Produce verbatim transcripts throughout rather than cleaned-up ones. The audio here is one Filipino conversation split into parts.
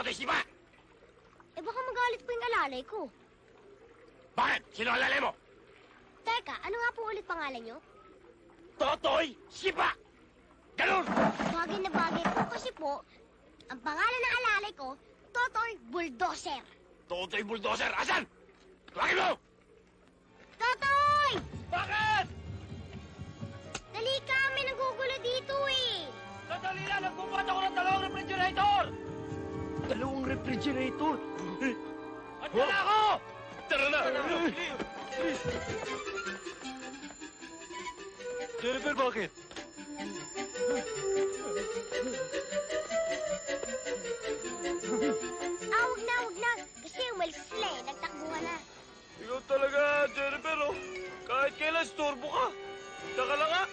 Totoy Sipa! Eh baka magalit po yung alalay ko. Bakit? Sino ang lalay mo? Teka, ano nga po ulit pangalan nyo? Totoy Sipa! Ganun! Bagay na bagay po kasi po, ang pangalan ng alalay ko, Totoy Bulldozer. Totoy Bulldozer! Asan? Tawagin mo! Totoy! Bakit? Dali ka, may nagugulo dito eh. Sandali lang! Nagbubuhat ako ng dalawang refrigerator! Dalawang refrigerator? Andiyan na ako! Tara na! Jennifer, bakit? Ah, wag na, wag na. Kasi umalis sila eh, nagtakbuhan na. Ikaw talaga, Jennifer, oh. Kahit kailan, storbo ka. Saka lang, ha?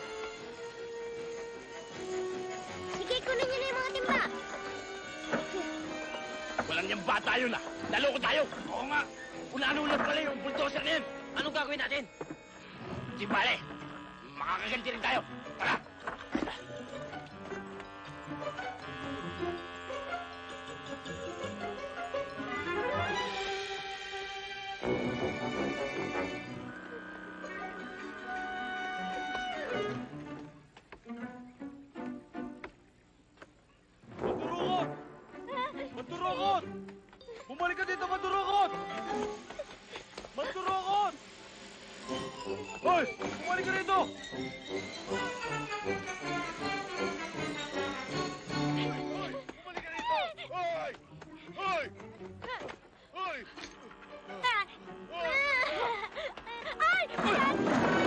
Sige, kunin niyo na yung mga timba. Walang niyang bata yun, ah. Naloko tayo. Oo nga. Ulan-ulan pala yung bulldozer na yun. Anong gagawin natin? Si Bale, makakaganti rin tayo. Tara! Mandurukot! Mandurukot! Bumalik ka dito, Mandurukot! Mandurukot! Hoy! Bumalik ka dito! Bumalik ka dito! Hoy! Hoy! Hoy! Ay!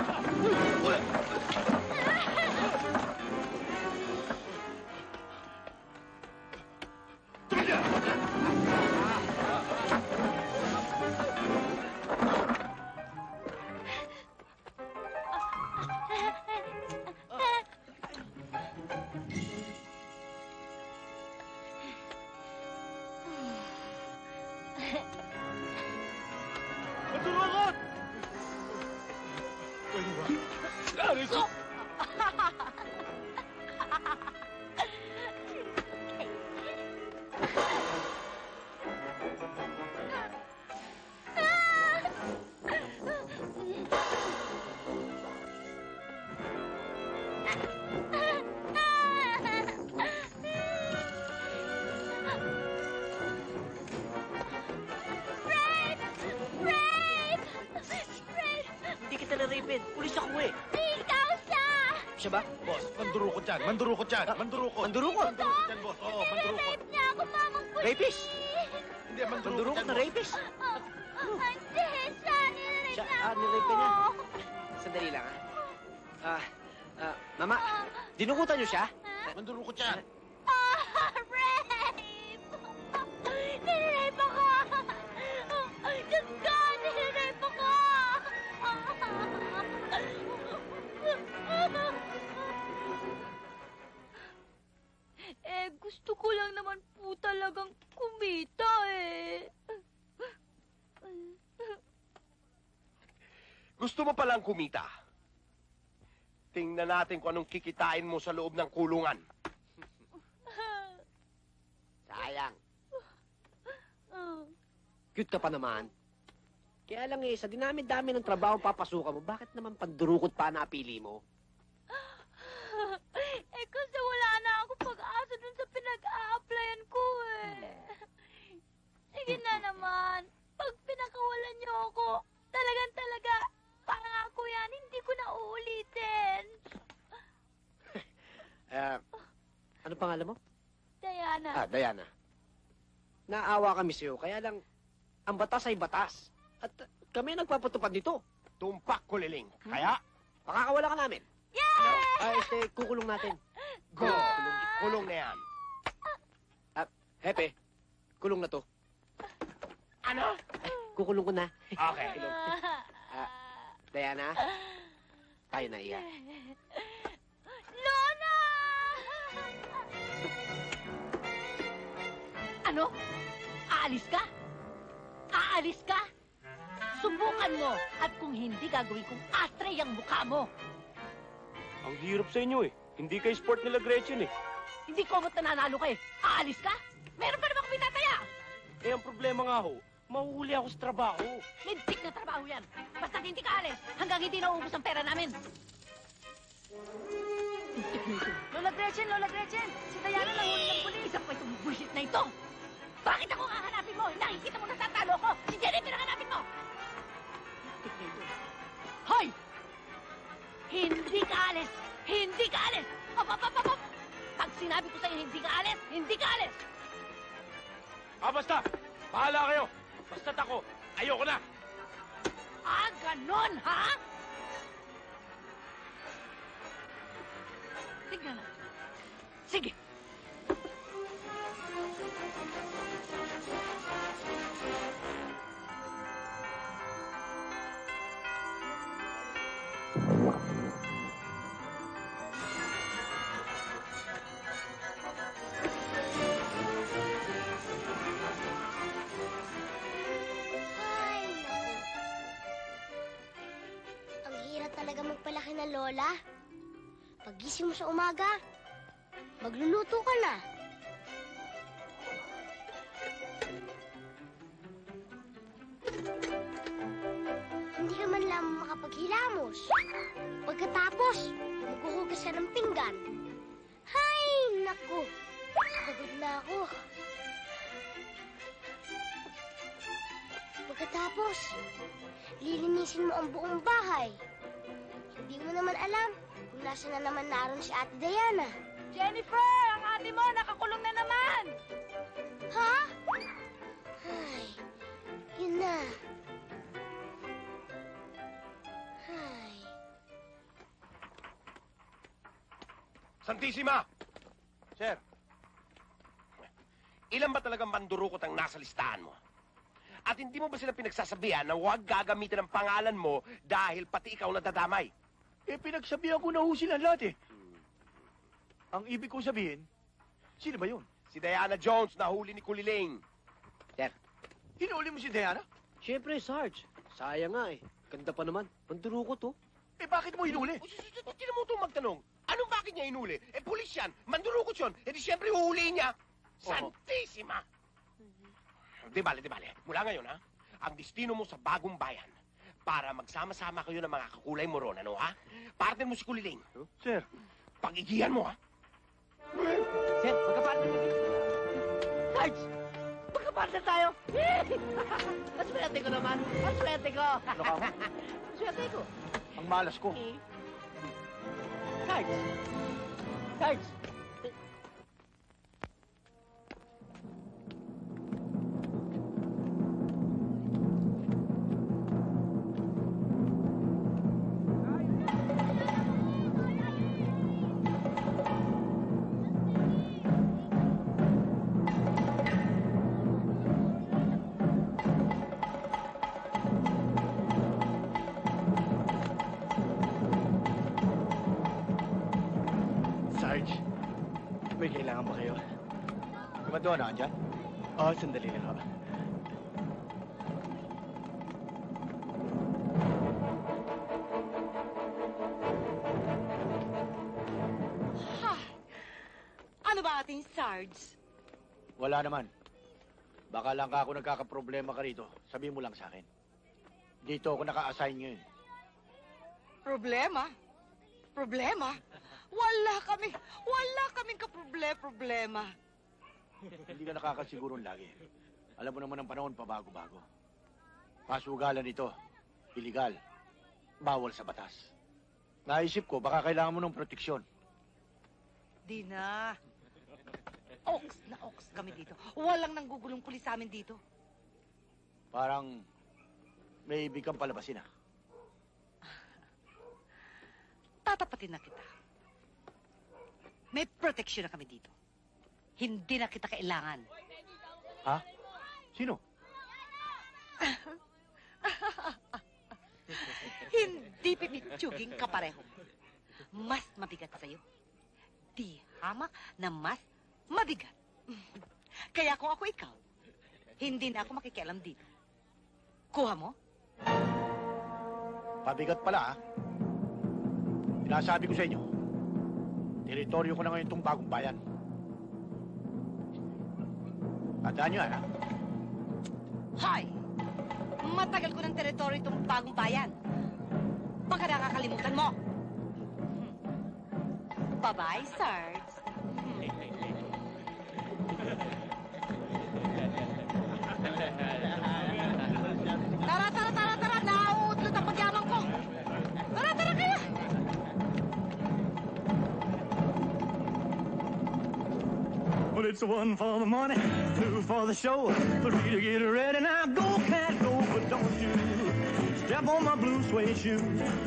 Mandurukot! Pwede ba? Aris! Pulis ako eh. Ikaw siya! Siya ba? Boss, mandurukot yan. Mandurukot yan. Mandurukot. Mandurukot? Mandurukot yan, boss. Oo, mandurukot. Rape niya ako, mamang pulis! Rapist? Hindi, mandurukot Mandurukot yan, na boss. rapist? Oh, hindi, siya, nilirape Siya, niya ah, ako. nirape ka niya. Sandali lang, ah. Ah, ah, Mama, dinukutan niyo siya? Mandurukot yan. Ah, rape! Nilirape ako! Diyos ko, nilirape ako! Eh, gusto ko lang naman po talagang kumita eh. Gusto mo palang kumita? Tingnan natin kung anong kikitain mo sa loob ng kulungan. Sayang. Cute ka pa naman. Kaya lang eh, sa dinami-dami ng trabaho papasukan mo, bakit naman pandurukot pa napili mo? Eh, kasi wala na ako pag-asa dun sa pinag-a-applyan ko eh. Sige na naman. Pag pinakawalan niyo ako, talagang talaga, pangako yan, hindi ko na uulitin. Eh, ano pangalan mo? Diana. Ah, Diana. Naawa kami sa'yo, kaya lang, ang batas ay batas. At uh, kami nagpapatupad nito. Tumpak, kuliling. Kaya, Pakakawala ka namin. Yay! Ay, este, kukulong natin. go! Kulong, kulong na yan. Ah, Hepe, kulong na to. Ano? Kukulong ko na. Okay. Kulong. Ah, Diana, tayo na iya. Lona! Ano? Aalis ka? Aalis ka? Subukan mo at kung hindi gagawin kong ashtray ang mukha mo. Ang hirap sa inyo eh. Hindi kay sport nila Gretchen eh. Hindi ko mo't nananalo ka eh. Aalis ka? Meron pa naman kami tataya? Eh, ang problema nga ho, mahuhuli ako sa trabaho. Lintik na trabaho yan. Basta hindi ka alis hanggang hindi nauubos ang pera namin. Lola Gretchen, Lola Gretchen! Si Diana nahuli ng pulis! Isa pa itong bullshit na ito. Bakit ako hahanapin mo? Nakikita mo na tatalo ko. Si Jenny, pinanganapin mo. Lintik na ito. Hoy! Hindi ka alis! Hindi ka alis! Op, op, op, op, op! Pag sinabi ko sa'yo hindi ka alis, hindi ka alis! Ah, basta! Bahala kayo! Basta't ako, ayoko na! Ah, ganon, ha? Tignan na. Sige. Ay, naku. Ang hirap talaga magpalaki ng lola. Pagising mo sa umaga, magluluto ka na. Hindi ka man lang makapaghilamos. Pagkatapos, maghuhugas ka ng pinggan. Hay, naku. Pagod na ako. Pagkatapos, lilinisin mo ang buong bahay. Hindi mo naman alam kung nasa na naman naroon si Ate Diana. Jennifer, ang ate mo nakakulong na naman! Ha? Ay, yun na. Ay, Santissima! Sir, ilan ba talagang mandurukot ang nasa listahan mo? At hindi mo ba sila pinagsasabihan na huwag gagamitin ang pangalan mo dahil pati ikaw nadadamay? Eh, pinagsabihan ko na ho sila lahat eh. Ang ibig kong sabihin, sino ba yun? Si Diana Jones, nahuli ni Kuliling. Hinuli mo si Diana? Siyempre, Sarge. Sayang nga eh. Ganda pa naman. Pandurukot to. Eh, bakit mo hinuli? O, sino mo itong magtanong? Anong bakit niya hinuli? Eh, pulis yan. Mandurukot yun. Eh, di siyempre huhulihin niya. Santissima! Di bale, di bale. Mula ngayon, ha? Ang destino mo sa bagong bayan para magsama-sama kayo ng mga kakulay mo ron, ano, ha? Partner mo si Kuliling. Sir, Pag-igihan mo, ha? Sir, magkapartner mo dito. Sarge! Magkapartner tayo! Maswerte ko naman! Maswerte ko! ano ka mo? Maswerte ko! Ang malas ko. Eh? Sarge! Sarge! Sarge, may kailangan ba kayo? Si Madonna, andyan? Oo, sandali lang ha. Ano ba ating Sarge? Wala naman. Baka lang ka ako nagkakaproblema ka rito. Sabihin mo lang sa akin. Dito ako naka-assign ngayon. Problema? Problema? Wala kami, wala kaming kaproble-problema. Hindi ka nakakasigurong lagi. Alam mo naman ang panahon pabago-bago. Pasugalan ito. Illegal. Bawal sa batas. Naisip ko, baka kailangan mo ng proteksyon. Di na. Oks na oks kami dito. Walang nanggugulong pulis sa amin dito. Parang may ibig kang palabasin ah. Tatapatin na kita. May proteksyon na kami dito. Hindi na kita kailangan. Ha? Sino? Hindi pipitsuging kapareho. Mas mabigat sa'yo. Di hamak na mas mabigat. Kaya kung ako ikaw, hindi na ako makikialam dito. Kuha mo? Pabigat pala ah. Sinasabi ko sa inyo, teritoryo ko na ngayon itong bagong bayan. Tandaan nyo, anak. Hoy! Matagal ko ng teritoryo itong bagong bayan. Baka nakakalimutan mo. Hmm. Bye-bye, Sarge. Tara, tara, tara, tara! Nauutlot ang pagyaman ko! Tara, tara kaya! Well, it's one for the money, two for the show, three to get ready. Now go, cat, go, but don't you step on my blue suede shoe.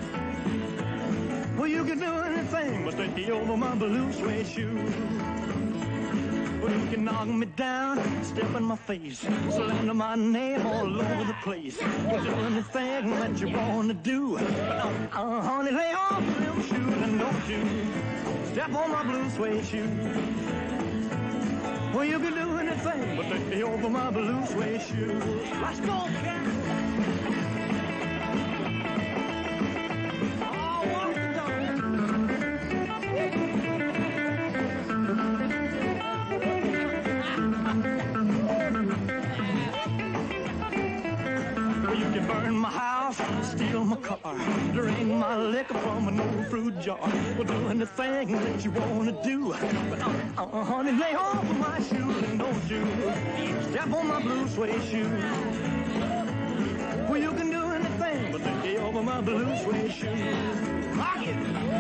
Well, you can do anything but take over my blue suede shoe. Well, you can knock me down, step in my face, slander my name all over the place. You do anything that you want to do. But uh, uh, honey, lay off them shoes and don't you step on my blue suede shoe. Well, you can do anything but take me over my blue suede shoes. Let's go, cat! Oh, what the Well, you can burn my house, steal my car, drink my liquor from an old fruit jar. Well, do anything that you want to do. But, uh, uh, honey, lay off of my shoes and don't you step on my blue suede shoes. Well, you can do anything but lay over my blue suede shoes. Rock it!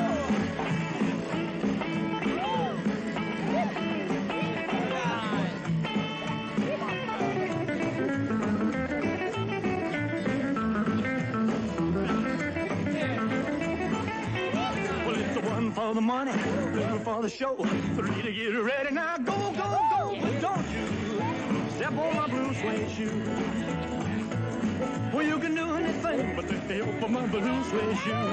For the money, two for the show, three to get ready. Now go, go, go, but don't you step on my blue suede shoe. Well, you can do anything but take me over my blue suede shoe.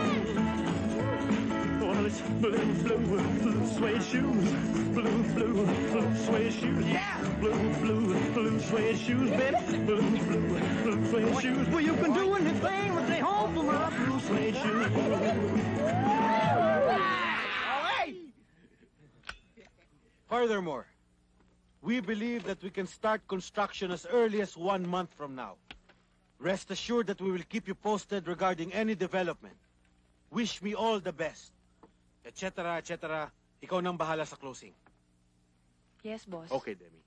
Well, it's blue, blue, blue suede shoes, blue, blue, blue suede shoes, yeah, blue, blue, blue suede shoes, baby, blue, blue, blue suede shoes. Well, you can do anything but take home for my blue suede shoes. Furthermore, we believe that we can start construction as early as one month from now. Rest assured that we will keep you posted regarding any development. Wish me all the best. Etc. et cetera. Ikaw nang bahala sa closing. Yes, boss. Okay, Demi.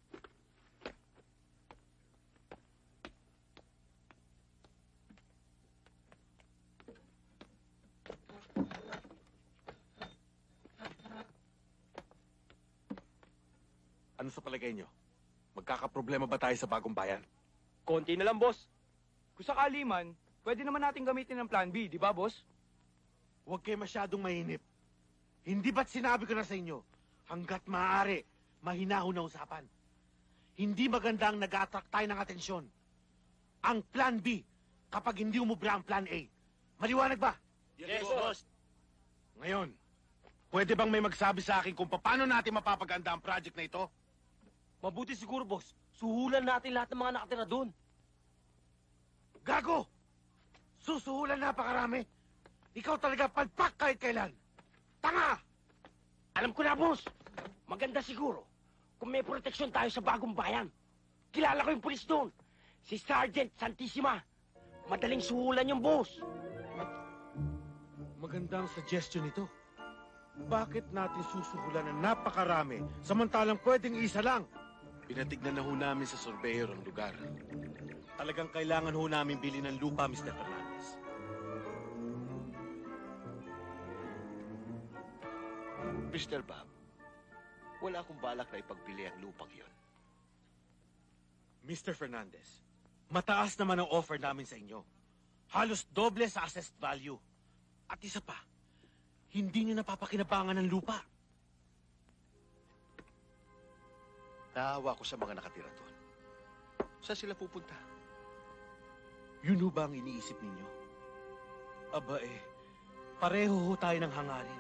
Ano sa palagay nyo? Magkakaproblema ba tayo sa bagong bayan? Konti na lang, boss. Kung sakali man, pwede naman natin gamitin ng plan B, di ba, boss? Huwag kayo masyadong mainip. Hindi ba't sinabi ko na sa inyo, hanggat maaari, mahinahon na usapan. Hindi maganda ang nag-attract tayo ng atensyon. Ang plan B, kapag hindi umubra ang plan A. Maliwanag ba? Yes, boss. Ngayon, pwede bang may magsabi sa akin kung paano natin mapapaganda ang project na ito? Mabuti siguro, boss. Suhulan natin lahat ng mga nakatira doon. Gago! Susuhulan napakarami. Ikaw talaga palpak kahit kailan. Tanga! Alam ko na, boss. Maganda siguro kung may proteksyon tayo sa bagong bayan. Kilala ko yung pulis doon. Si Sergeant Santissima. Madaling suhulan yung boss. Magandang suggestion ito. Bakit natin susuhulan ng napakarami samantalang pwedeng isa lang? Pinatignan na ho namin sa surveyor ang lugar. Talagang kailangan ho namin bilhin ng lupa, Mister Fernandez. Mister Bob, wala akong balak na ipagbili ang lupang yon. Mister Fernandez, mataas naman ang offer namin sa inyo. Halos doble sa assessed value. At isa pa, hindi nyo napapakinabangan ng lupa. Naawa ko sa mga nakatira doon. Saan sila pupunta? Yun ho ba ang iniisip ninyo? Aba eh, pareho ho tayo ng hangarin.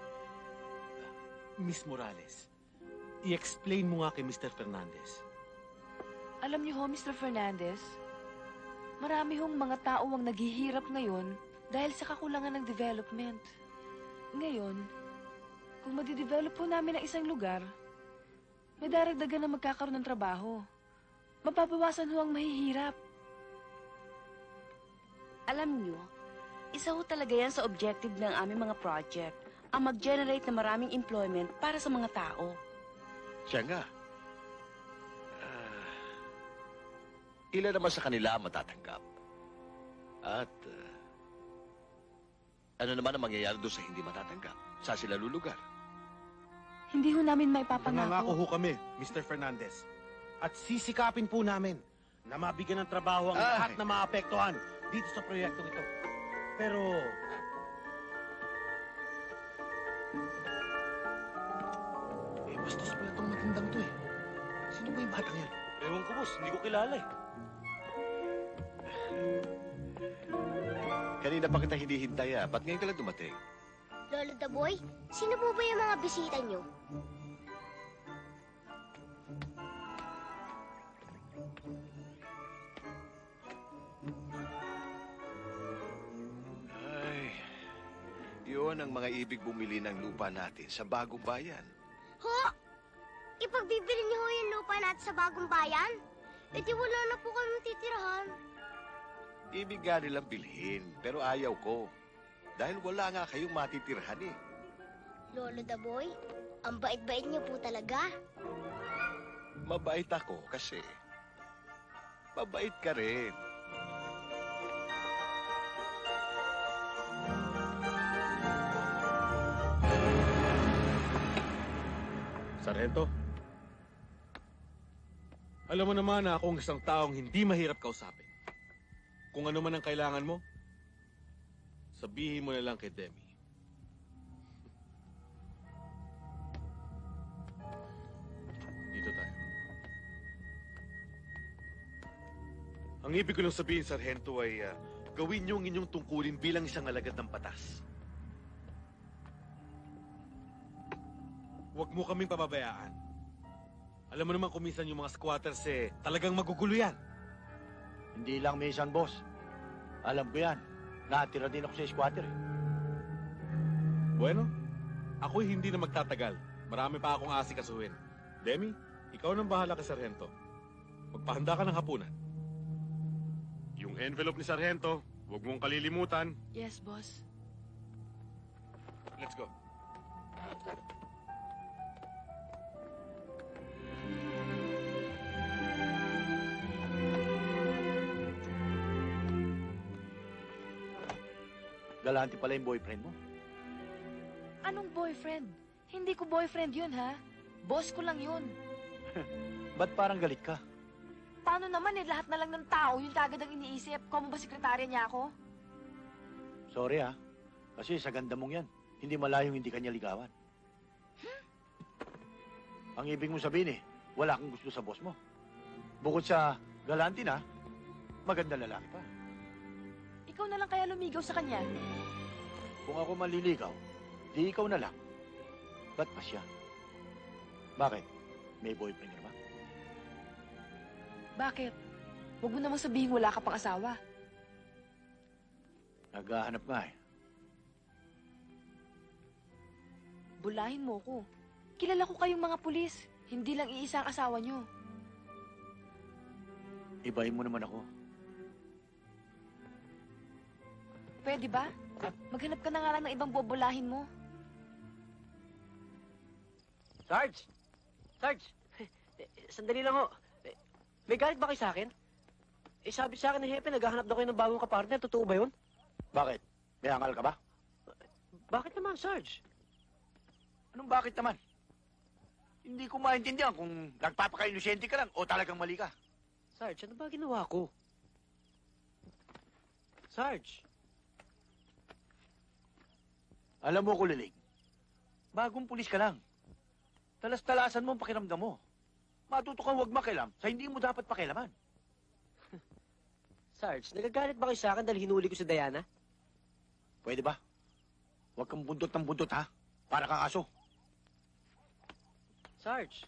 Miss Morales, i-explain mo nga kay Mister Fernandez. Alam niyo ho, Mister Fernandez, marami hong mga tao ang naghihirap ngayon dahil sa kakulangan ng development. Ngayon, kung madidevelop po namin ang isang lugar, may daragdagan na magkakaroon ng trabaho. Mapapawasan ho ang mahihirap. Alam nyo, isa ho talaga yan sa objective ng aming mga project, ang mag-generate ng maraming employment para sa mga tao. Siya nga. Ah, ilan naman sa kanila ang matatanggap? At ah, ano naman ang mangyayari doon sa hindi matatanggap? Saan sila lulugar? Hindi ho namin may Nangangako papangako. ho kami, Mister Fernandez. At sisikapin po namin na mabigyan ng trabaho ang Ay. lahat na maapektuhan dito sa proyektong ito. Pero... Eh, bastos pala itong matandang to eh. Sino ba yung batang yan? Ewan ko, boss. Hindi ko kilala eh. Kanina pa kita hinihintay ah. Ba't ngayon ka lang dumating? Lolo Daboy, sino po ba yung mga bisita nyo? Ay, yun ang mga ibig bumili ng lupa natin sa bagong bayan. Ho! Ipagbibili niyo ho yung lupa natin sa bagong bayan? E di wala na po kami titirahan. Ibig nga nilang bilhin, pero ayaw ko. Dahil wala nga kayong matitirhan eh. Lolo Daboy, ang bait-bait niyo po talaga. Mabait ako kasi mabait ka rin. Sargento, alam mo naman na akong isang taong hindi mahirap kausapin. Kung ano man ang kailangan mo, sabihin mo na lang kay Demi. Dito tayo. Ang ibig ko lang sabihin, Sargento, ay ah, gawin niyo ang inyong tungkulin bilang isang alagad ng batas. Huwag mo kaming pababayaan. Alam mo naman kung minsan yung mga squatters eh, talagang magugulo yan. Hindi lang minsan, boss. Alam ko yan. Natira din ako sa squatter. eh. Bueno, ako'y hindi na magtatagal. Marami pa akong asikasuhin. Demi, ikaw nang bahala kay Sargento. Magpahanda ka ng hapunan. Yung envelope ni Sargento, huwag mong kalilimutan. Yes, boss. Let's go. Galante pala yung boyfriend mo. Anong boyfriend? Hindi ko boyfriend yun, ha? Boss ko lang yun. Ba't parang galit ka? Paano naman eh, lahat na lang ng tao yung kagad ang iniisip. Kung ba sekretarya niya ako? Sorry ha. Kasi sa ganda mong yan, hindi malayong hindi kanya ligawan. Hmm? Ang ibig mong sabihin eh, wala kang gusto sa boss mo. Bukod sa galante na, maganda lalaki pa. Ikaw na lang kaya lumigaw sa kanya. Kung ako manliligaw, di ikaw na lang. Ba't pa siya? Bakit? May boyfriend ka na ba? Bakit? Huwag mo namang sabihin wala ka pang asawa. Naghahanap nga eh. Bulahin mo ko. Kilala ko kayong mga pulis. Hindi lang iisa ang asawa nyo. Ibahin mo naman ako. Pwede ba? Maghanap ka na nga lang ng ibang bobolahin mo. Sarge! Sarge! Eh, Sandali lang ho. Eh, May galit ba kayo sa akin? Eh, sabi sa akin ni Hepe, naghahanap daw kayo ng bagong kapartner. Totoo ba yun? Bakit? May angal ka ba? Bakit naman, Sarge? Anong bakit naman? Hindi ko maintindihan kung nagpapaka-inosente ka lang o talagang mali ka. Sarge, ano ba ginawa ko? Sarge! Alam mo, Kuliling, bagong pulis ka lang. Talas-talasan mo ang pakiramdam mo. Matuto kang huwag makialam sa hindi mo dapat pakialaman. Sarge, nagagalit ba kayo sa akin dahil hinuli ko si Diana? Pwede ba? Huwag kang buntot ng buntot, ha? Para kang aso. Sarge!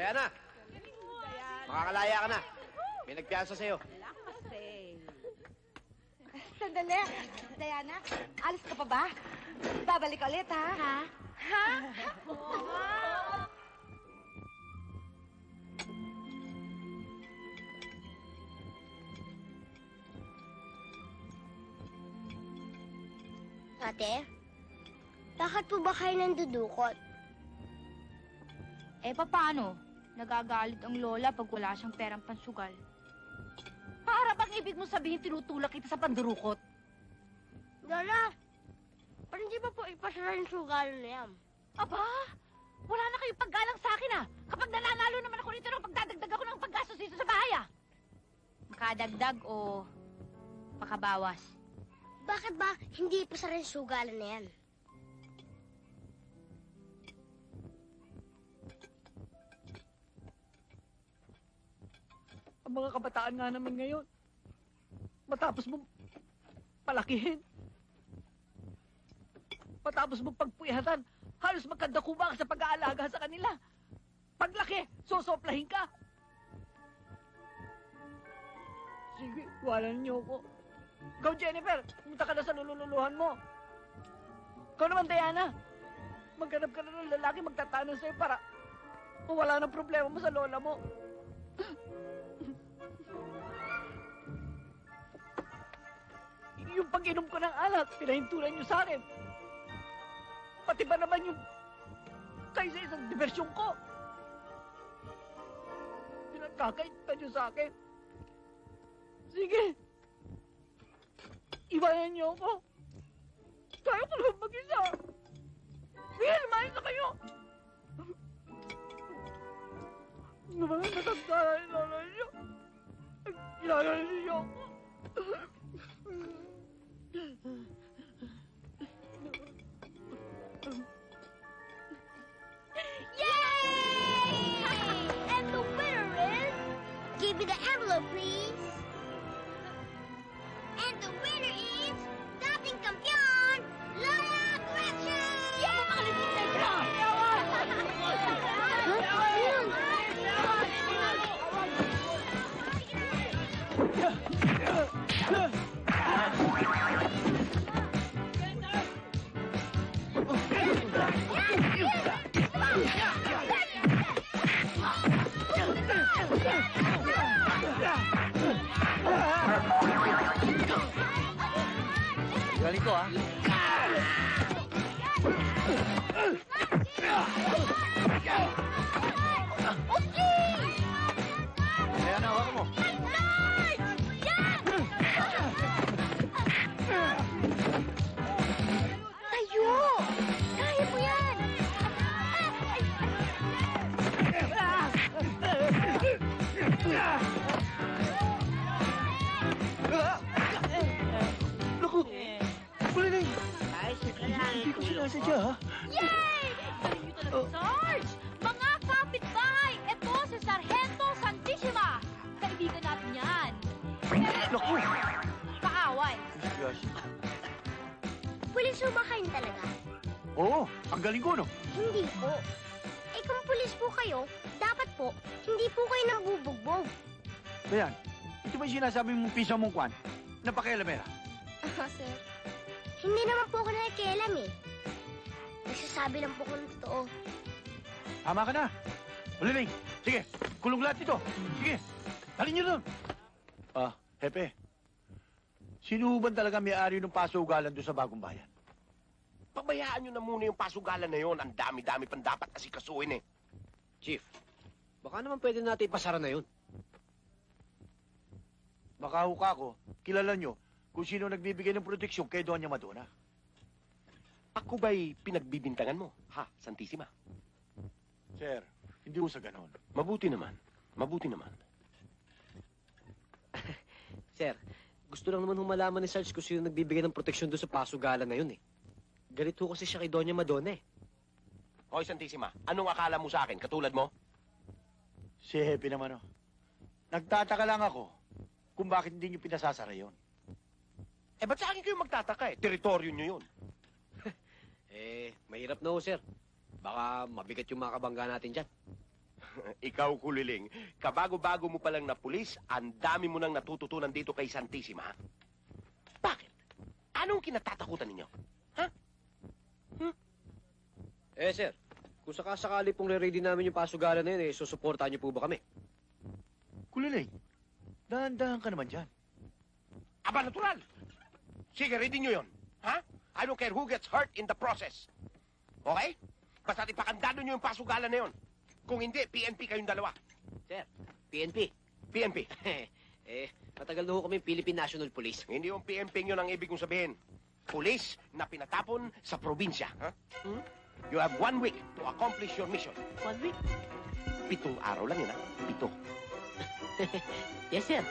Diana! Makakalaya ka na. May nagpiyansa sa'yo. Sandali. Diana, alis ka pa ba? Babalik ka ulit, ha? Ha? Ha? Ate, bakit po ba kayo nandudukot? Eh, paano? Nagagalit ang lola pag wala siyang perang pansugal. Para bang ibig mo sabihin tinutulak kita sa pandurukot? Lola, parang di ba po ipasara yung sugal na yan? Aba, wala na kayong paggalang sa akin ah. Kapag nananalo naman ako nito, pagdadagdag ako ng paggastos dito sa bahay ah. Makadagdag o makabawas? Bakit ba hindi ipasara yung sugalan na yan? Ang mga kabataan nga naman ngayon, matapos mong palakihin, matapos mong pagpuyatan, halos magkandakuma ka sa pag-aalaga sa kanila. Paglaki, sosoplahin ka. Sige, walan niyo ko. Ikaw, Jennifer, pumunta ka na sa lululuhan mo. Ikaw naman, Diana, maghanap ka na ng lalaki magtatanong sa'yo para wala ng problema mo sa lola mo. Yung pag-inom ko ng alak, pinahintulan niyo sa akin. Pati ba naman yung kaysa isang diversyon ko? Pinagkakaintan niyo sa akin. Sige. Iwanan niyo ako. Kaya ko naman mag-isa. Will, maayos na kayo. Naman, matanda na yung lola niyo. Kilala niyo ako. Yay! And the winner is... Give me the envelope, please. And the winner is... Dating Kampiyon, Lola Gretchen! Yay! Makalimutan na yun! Galing ko, ah. Kaya na, hawakan mo. Tayo! Kaya mo yan! Naku! Kulining! Hindi ko sinasadya, ha? Yay! Galing niyo talaga, Sarge! Mga kapitbahay, ito si Sargento Santissima. Kaibigan natin yan. Naku! Kaaway. Yes. Pulis mo ba kayo talaga? Oo, ang galing ko, no? Hindi po. Eh kung pulis po kayo, dapat po, hindi po kayo nambubugbog. Bayan, ito ba yung sinasabi mong piso mong kwan? Napakialamera. Ah, sir. Hindi naman po ako nakikialam eh. Nagsasabi lang po ko ng totoo. Tama ka na. Uliling, sige, kulong lahat ito. Sige, talin nyo doon. Ah, Hepe. Sino ba talaga may-ari ng pasugalan doon sa bagong bayan? Pabayaan nyo na muna yung pasugalan na yon. Ang dami-dami pang dapat asikasuhin eh. Chief, baka naman pwede natin ipasara na yun. Baka huka ko, kilala nyo kung sino nagbibigay ng proteksyon kay Doña Madonna. Ako ba'y pinagbibintangan mo, ha, Santissima? Sir, hindi ko sa ganon. Mabuti naman. Mabuti naman. Sir, gusto lang naman humalaman ni Sarge kung sino nagbibigay ng proteksyon doon sa pasugalan na yun eh. Galit ho kasi siya kay Doña Madonna eh. Hoy, Santissima, anong akala mo sa akin? Katulad mo? Si Hepe naman, oh. Nagtataka lang ako kung bakit hindi nyo pinasasara yun. Eh, ba't sa akin kayo magtataka eh? Teritoryo nyo yun. Eh, mahirap na ho, sir. Baka mabigat yung mga kabangga natin dyan. Ikaw, Kuliling, kabago-bago mo palang na pulis, ang dami mo nang natututunan dito kay Santissima. Bakit? Anong kinatatakutan ninyo? Eh, sir, kung sakasakali pong re-ready namin yung pasugalan na yun, eh, susuportahan niyo po ba kami? Kuliling, dahan-dahan ka naman dyan. Aba, natural. Sige, ready nyo yun. Ha? I don't care who gets hurt in the process. Okay? Basta ipakandado nyo yung pasugalan na yun. Kung hindi, P N P kayong dalawa. Sir, P N P. P N P. Eh, matagal na ho kami Philippine National Police. Hindi yung P N P yun ang ibig kong sabihin. Police na pinatapon sa probinsya. Ha? Hmm? You have one week to accomplish your mission. One week? Pitong araw lang yun, ha? Pito. Yes, sir.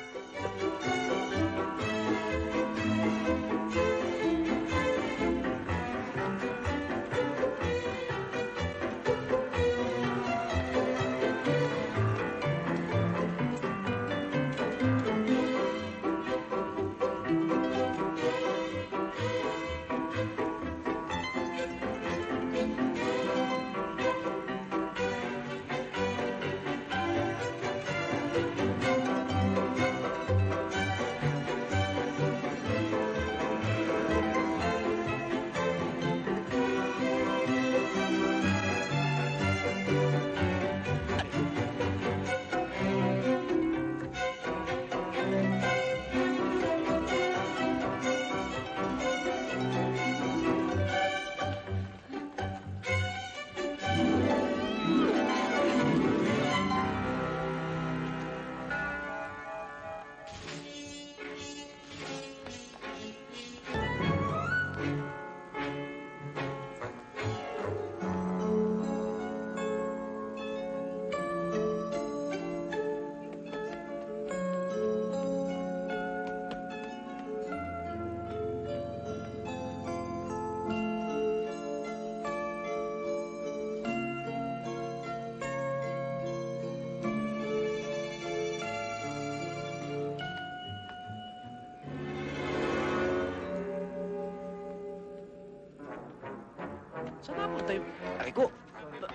Saan napunta yung... Aray ko! Ba-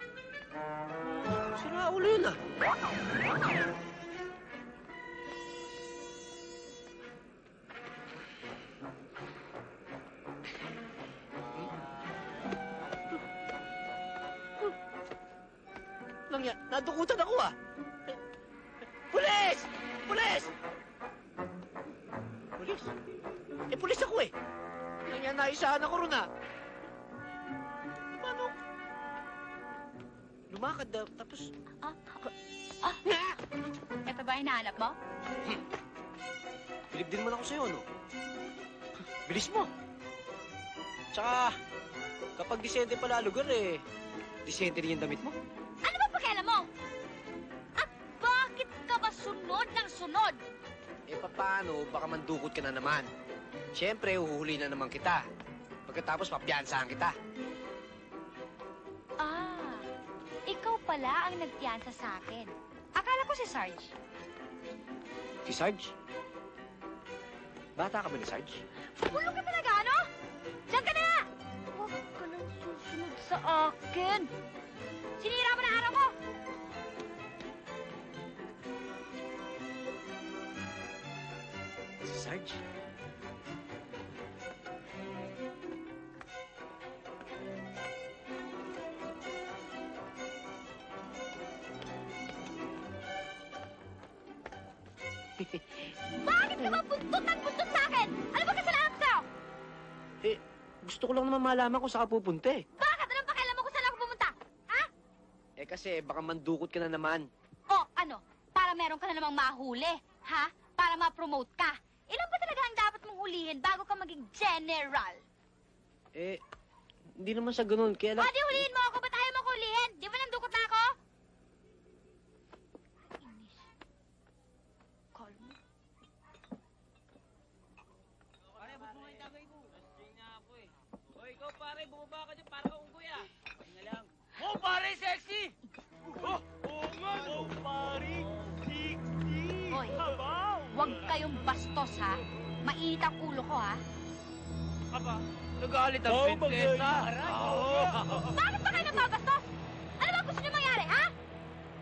Sira ulo yun, ah. Lang yan, nadukutan ako, ah. Pulis! Pulis! Pulis? Eh, pulis ako, eh. Lang yan, naisahan ako ron, ah. Paano? Lumakad na, tapos... Ah, ah, ito ba hinahanap mo? Bilib din man ako sa'yo, no? Bilis mo. Tsaka, kapag disente pala lugar, eh, disente rin yung damit mo. Ano ba pakialam mo? At bakit ka ba sunod ng sunod? Eh, paano? Baka mandukot ka na naman. Siyempre, uhuhuli na naman kita. Pagkatapos, papiyansahan kita. Ah, ikaw pala ang nagpiyansa sa akin. Akala ko si Sarge. Si Sarge? Bata ka ba ni Sarge? Ulo ka talaga, ano? Diyan ka na! Huwag ka nang susunod sa akin. Sinira mo na araw mo! Si Sarge? Bakit ka ba buntot at buntot sa akin? Ano ba kasalanan ko sa'yo? Eh, gusto ko lang naman malaman kung saan ka pupunta, eh. Bakit? Anong pakialam mo kung saan ako pumunta? Ha? Eh, kasi baka mandukot ka na naman. O, ano? Para meron ka na namang mahuli, ha? Para ma-promote ka. Ilan ba talaga ang dapat mong hulihin bago ka maging general? Eh, hindi naman sa ganun. Kaya O, lang... di hulihin mo ako. Ba't ayaw mo ko hulihin? Di ba nandukot na ako? Inis. Kalmo. Pare, ba't mo yung tagay ko? Nasing na ako eh. O, ikaw pare, bumaba ka dyan para kang unggoy ah. Pahinga lang. Oh, pare, sexy! Oh, oo nga, oh, pare, sexy! Hoy, huwag kayong bastos, ha? Mainit ang ulo ko, ha? Aba, nagalit ang prinsesa. Bakit ba kayo nababastos? Ano ba gusto niyo mangyari, ha?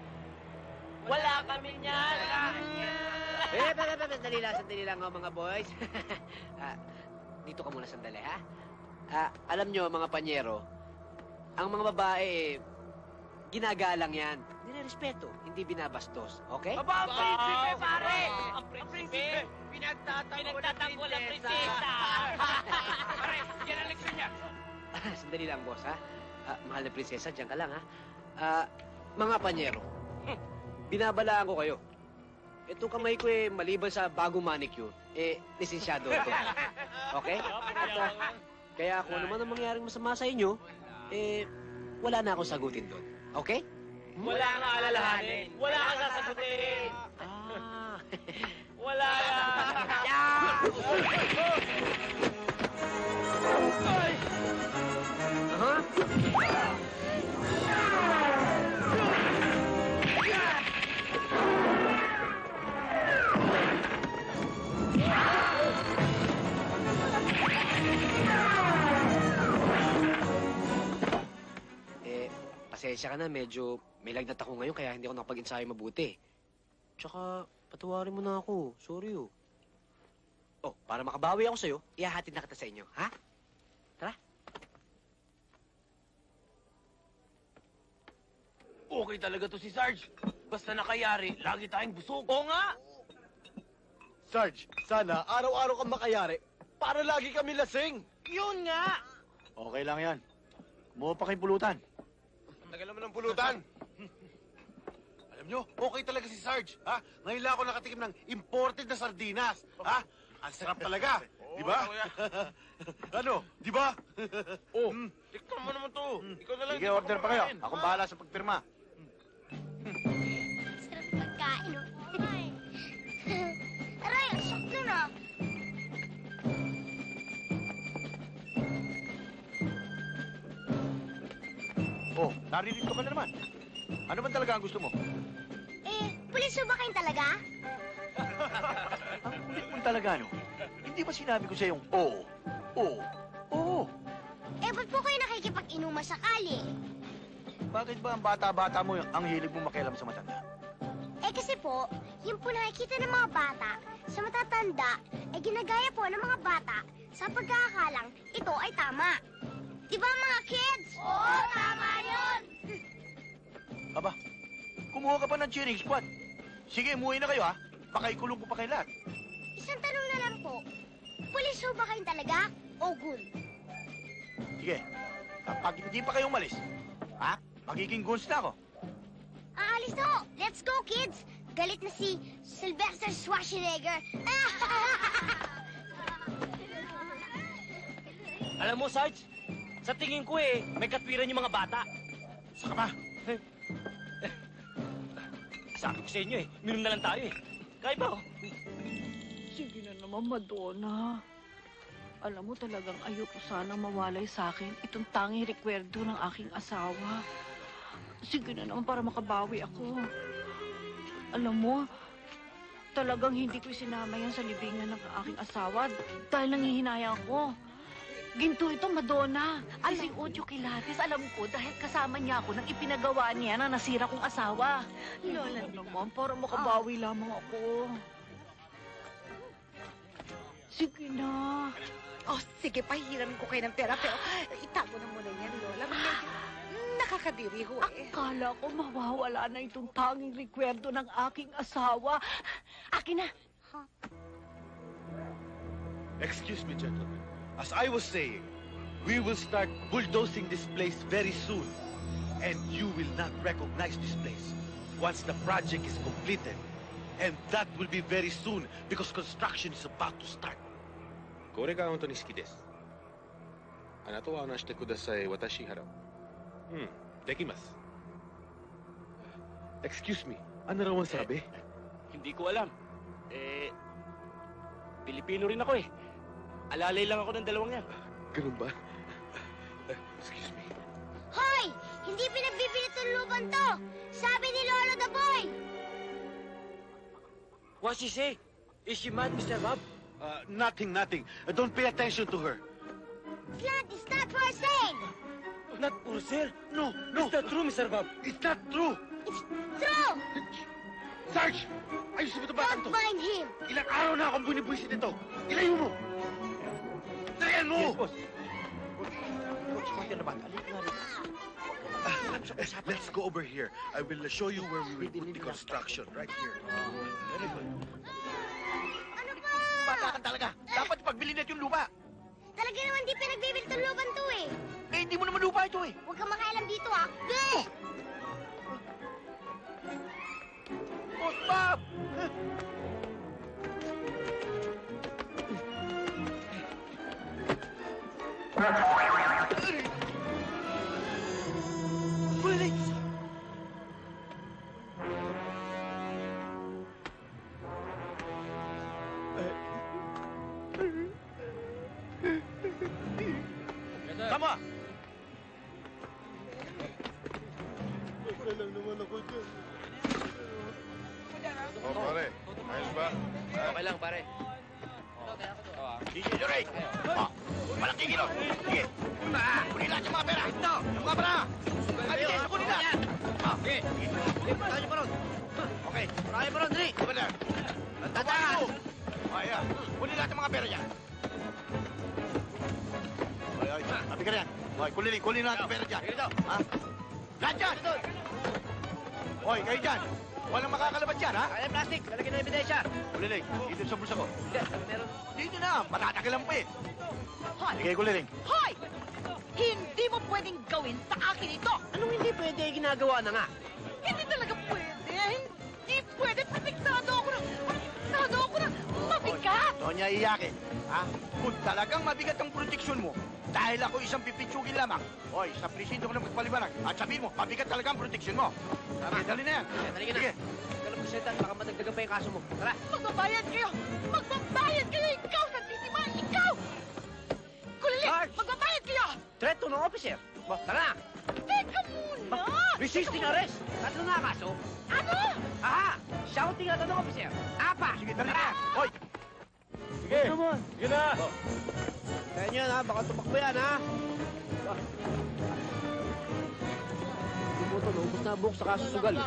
Wala kami niyan! Eh, bebe, bebe, sandali lang, sandali lang, oh, mga boys. Ah, dito ka muna sandali, ha? Ah, alam nyo, mga panyero, ang mga babae, eh, ginagalang yan. Nirerespeto, hindi binabastos, okay? Aba, ang prinsipe, pare! Ang prinsipe! Pinagtatanggol ang prinsesa! Pare, yan ang leksyon niya! Sandali lang, boss, ha? Ah, mahal na prinsesa, dyan ka lang, ha? Ah, mga panyero, binabalaan ko kayo. Itong kamay ko, eh, maliban sa bagong manicure, eh, lisensyado ito. Okay? At, ah, kaya kung ano man ang mangyaring masama sa inyo, eh, wala na akong sagutin doon. Okay? Wala nga alalahanin! Wala kang sasagutin! Ah. Wala yan! Huh? Eh, pasensya ka na, medyo may lagnat ako ngayon kaya hindi ako nakapag-ensayo mabuti. Tsaka, patawarin mo na ako. Sorry, oh. Oh, para makabawi ako sa'yo, ihahatid na kita sa inyo, ha? Tara. Okay talaga to si Sarge. Basta nakayari, lagi tayong busog. Oo nga! Sarge, sana araw-araw kang makayari para lagi kami lasing. Yun nga! Okay lang yan. Kumuha pa kayong pulutan. Tagal naman ng pulutan. Alam nyo, okay talaga si Sarge, ha? Ngayon lang ako nakatikim ng imported na sardinas, ha? Ang sarap talaga, di ba? Ano, di ba? Oh, tikman mo naman to. Ikaw na lang. Sige, order pa kayo. Akong bahala sa pagpirma. Sarap pagkain, oh. Aray, ang sok nun, ah. Oh, naririto ka na naman. Ano man talaga ang gusto mo? Eh, pulis ba kayong talaga? Ang kulit mo talaga, no? Hindi ba sinabi ko sa yung oo? Oo. Oo. Eh, ba't po kayo nakikipag-inuman sa kali? Bakit ba ang bata-bata mo ang hilig mo makialam sa matanda? Eh, kasi po, yung po nakikita ng mga bata sa matatanda, eh ginagaya po ng mga bata sa pagkakakalang ito ay tama. Di ba, mga kids? Oo, tama yun! Aba, kumuha ka pa ng cheering squad. Sige, umuwi na kayo, ha? Pakaikulong ko pa kayo lahat. Isang tanong na lang po. Pulis ho ba kayong talaga o gun? Sige, kapag hindi pa kayong umalis, ha? Magiging goons na ako. Aalis na ho! Let's go, kids! Galit na si Sylvester Schwarzenegger. Alam mo, Sarge, sa tingin ko eh, may katwiran yung mga bata. Saka pa. Sabi ko sa inyo eh, minom na lang tayo eh. Kaya ba? Sige na naman, Madonna. Alam mo talagang ayoko sana mawalay sa akin itong tanging rekwerdo ng aking asawa. Sige na naman para makabawi ako. Alam mo, talagang hindi ko sinama yan sa libingan ng aking asawa dahil nangihinayang ako. Ginto ito, Madonna. Kasi Ocho Kilates, alam ko, dahil kasama niya ako nang ipinagawa niya na nasira kong asawa. Lola naman, para makabawi lamang ako. Sige na. Oh, sige, pahiramin ko kayo ng pera, pero itago na muna yan, Lola. Medyo nakakadiri ho eh. Akala ko mawawala na itong tanging rekwerdo ng aking asawa. Akin na. Excuse me, gentlemen. As I was saying, we will start bulldozing this place very soon. And you will not recognize this place once the project is completed. And that will be very soon because construction is about to start. これが本当に好きです。あなたは話してください。私払う。うん、できます。 Excuse me, ano raw ang sabi? Hindi ko alam. Eh, Pilipino rin ako eh. Alalay lang ako ng dalawang yan. Ganun ba? Excuse me. Hoy! Hindi pinagbibili tuluban to! Sabi ni Lolo the Boy! What she say? Is she mad, Mister Bob? Uh, nothing, nothing. Uh, don't pay attention to her. Flat is not for sale! Not for sale? No, no. Is that true, Mister Bob? It's not true. It's true! Sarge! Ayusin mo ito batang to! Don't mind him! Ilang araw na akong bunibuisit ito! Ilayo mo! Tarihan mo! Yes, boss. Coach, coach, na ba? Halika nga rin. Let's go over here. I will show you where we will put the construction. Right here. Very good. Ano ba? Bata ka talaga! Dapat pagbili na yung lupa! Talaga naman di pinagbibilit ng lupan to eh. Eh, hindi mo naman lupa ito eh! Huwag kang makailam dito ah. Gah! Boss Bob! Kulilit! Tama! Wala lang naman ako dyan. Oh, pare. Ayos ba? Okay lang, pare. Sige, Joray! Oh, walang tigil oh! Sige! Ah, kunin lahat yung mga pera! Ito! Yung mga pera! Ah, sige, kunin lahat! Ah, sige! Sige, puntahan niyo pa ron! Okay, puntahan niyo pa ron, dali! Over there! Tandaan! Oh, yeah. Kunin lahat yung mga pera niya! Oy, oy, tabi ka riyan! Oy, kunin, kunin lahat yung pera dyan! Dito! Ha? Lahat dyan! Oy, kayo dyan! Walang makakalabas dyan, ha? Kaya plastic, lalagyan ng ebidensya. Kuliling, dito sa bulsa ko. Hindi, meron. Dito na, matatagal pa eh. Hoy! Sige, kuliling. Hoy! Hindi mo pwedeng gawin sa akin ito! Anong hindi pwede ginagawa na nga? Hindi talaga pwede! Hindi pwede! Protektado ako na! Protektado ako na! Mabigat! Donya iyakin, ha? Kung talagang mabigat ang proteksyon mo, dahil ako isang pipitsugin lamang, oy, sa presinto ko na magpaliwanag, at sabihin mo, mabigat talaga ang proteksyon mo. Sige, dali na yan. Sige, dali ka na. Sige. Kalang presenta, baka madagdagan pa yung kaso mo. Tara! Magbabayad kayo! Magbabayad kayo! Ikaw, Santissima! Ikaw! Kulilit! Sarge! Magbabayad kayo! Threat to no officer. Bo, tara na! Teka muna! Resisting arrest! Tatlo na kaso. Ano? Aha! Shouting at no officer. Apa! Sige, dali na. Oy! Sige! Sige na! Kaya nyo yan, ha? Baka tumakbo yan, ha? Buto, naubos na buhok sa kaso sugal.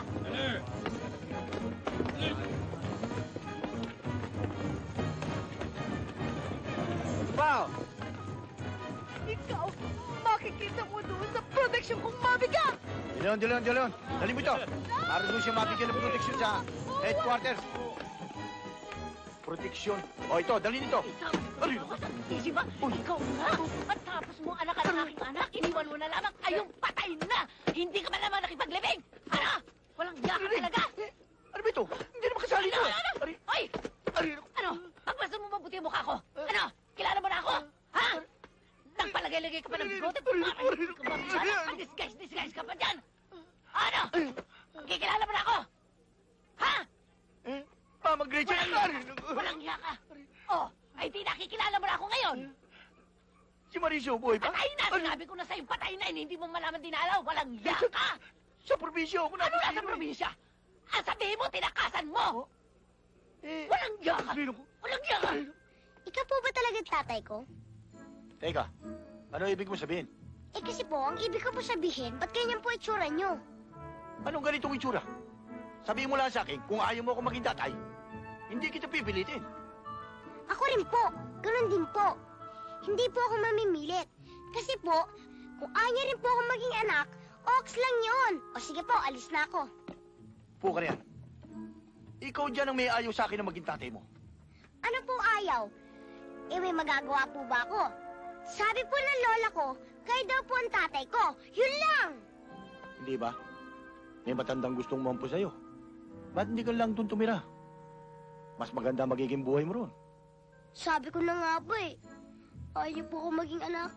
Wow! Ikaw, makikita mo doon sa protection kong mabigat! Dileon, Dileon, Dileon. Dali mo ito. Para doon siya mabigyan ng proteksyon sa headquarters. Proteksyon. O ito, dali nito. Ano ka, Santissima? Ikaw nga! At tapos mo anak ka ng aking anak, iniwan mo na lamang, ayong patay na! Hindi ka man naman nakipaglibing! Ano? Walang hiya ka talaga! Ano ba ito? Hindi naman kasali Ano? ito. Ano? Ano? Ay! Ano? Pagbaso mo mabuti yung mukha ko! Ano? Kilala mo na ako? Ha? Nagpalagay-lagay ka pa ng bigote para hindi ka makilala? Disguise, disguise ka pa dyan! Ano? Kikilala mo na ako? Ha? Mama Gretchen! Walang, walang hiya ka! Oh, ay di nakikilala mo na ako ngayon! Si Mauricio, buhay pa? Patay na! Sinabi ko na sa'yo, patay na! Hindi mo malaman dinalaw! Walang hiya ka! Sa probinsya ako na. Ano na sa probinsya? Ang sabihin mo, tinakasan mo! Walang hiya ka! Walang hiya ka! Ikaw po ba talaga tatay ko? Teka, ano ibig mo sabihin? Eh kasi po, ang ibig ko po sabihin, ba't ganyan po itsura nyo? Anong ganitong itsura? Sabihin mo lang sa akin, kung ayaw mo ako maging tatay, hindi kita pipilitin. Ako rin po. Ganun din po. Hindi po ako mamimilit. Kasi po, kung ayaw niya rin po ako maging anak, ox lang yon. O sige po, alis na ako. Puka na yan. Ikaw dyan ang may ayaw sa akin na maging tatay mo. Ano po ayaw? Eh may magagawa po ba ako? Sabi po ng lola ko, kayo daw po ang tatay ko. Yun lang! Hindi ba? May matandang gustong mampo sa'yo. Ba't hindi ka lang doon tumira? Mas maganda magiging buhay mo ron. Sabi ko na nga po eh. Ayaw po ako maging anak.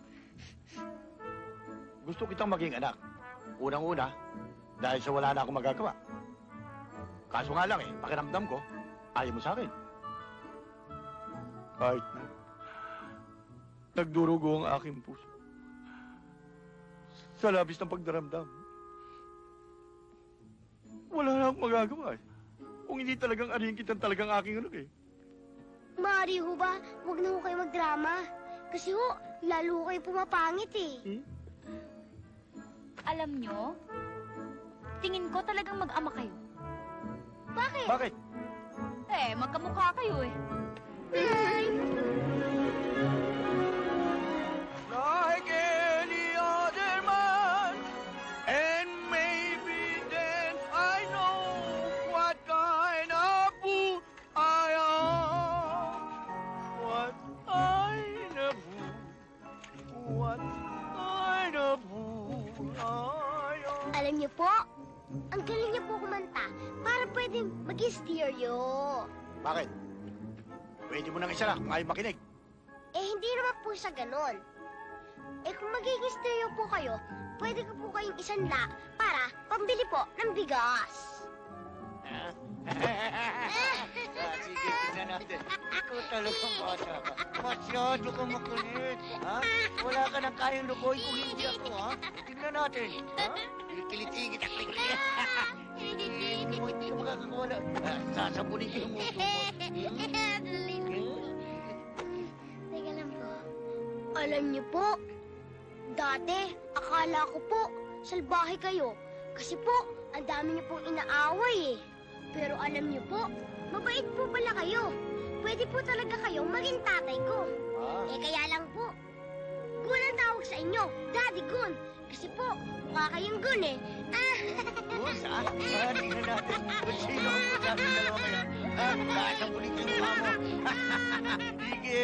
Gusto kitang maging anak. Unang-una, dahil sa wala na akong magagawa. Kaso nga lang eh, pakiramdam ko, ayaw mo sa akin. Kahit na, nagdurugo ang aking puso. Sa labis ng pagdaramdam. Wala na akong magagawa eh. Kung hindi talagang arihin kitang talagang aking anak eh. Maaari ho ba, huwag na ho kayo magdrama. Kasi ho, lalo ho kayo pumapangit eh. Hmm? Alam nyo, tingin ko talagang mag-ama kayo. Bakit? Bakit? Eh, magkamukha kayo eh. Ay! Like any other man, and maybe then I know what kind of fool I am. What kind of fool? What kind of fool I am? Alam niyo po, ang galing niyo po kumanta. Para pwedeng maging stereo. Bakit? Pwede mo nang isa lang kung ayaw makinig. Eh, hindi naman po sa ganon. Eh, kung magiging stereo po kayo, pwede ko po kayong isanla para pambili po ng bigas. Sige, tingnan natin. Ikaw talagang bata ka. Masyado kang makulit. Ha? Wala ka nang kayang lukoy kung hindi ako, ha? Tingnan natin. Ha? Kilitigit at kilitigit. Hindi mo, hindi ka makakawala. Sasabunin ko yung muso mo. Teka lang po. Alam niyo po, dati, akala ko po, salbahe kayo. Kasi po, ang dami niyo pong inaaway eh. Pero alam niyo po, mabait po pala kayo. Pwede po talaga kayong maging tatay ko. Ah. Eh kaya lang po, Gun ang tawag sa inyo, Daddy Gun. Kasi po, mukha kayong Gun eh. Gun, ha? Ah, tingnan natin kung sino ang sabi dalawa kayo. Ah, sasabunin ko yung mukha mo. Sige.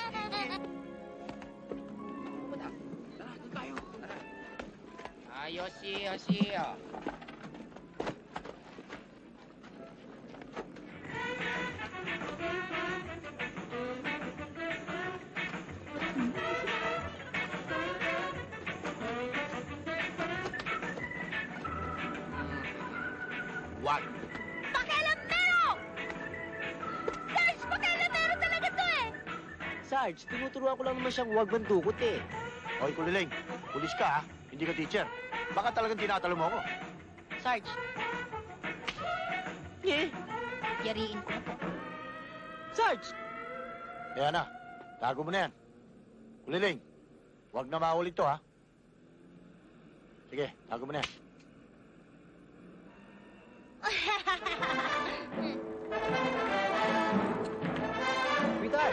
Ah, Yoshi, Yoshi, oh. Wag. Pakialamero! Sarge, pakialamero talaga to eh! Sarge, tinuturuan ko lang naman siyang huwag mandukot eh. Hoy, Kuliling, pulis ka ha? Hindi ka teacher. Baka talagang tinatalo mo ako. Sarge, Eh, yariin ko na po. Sarge! Kaya na, tago mo na yan. Kuliling, huwag na maulit to ha. Sige, tago mo na yan. Peter!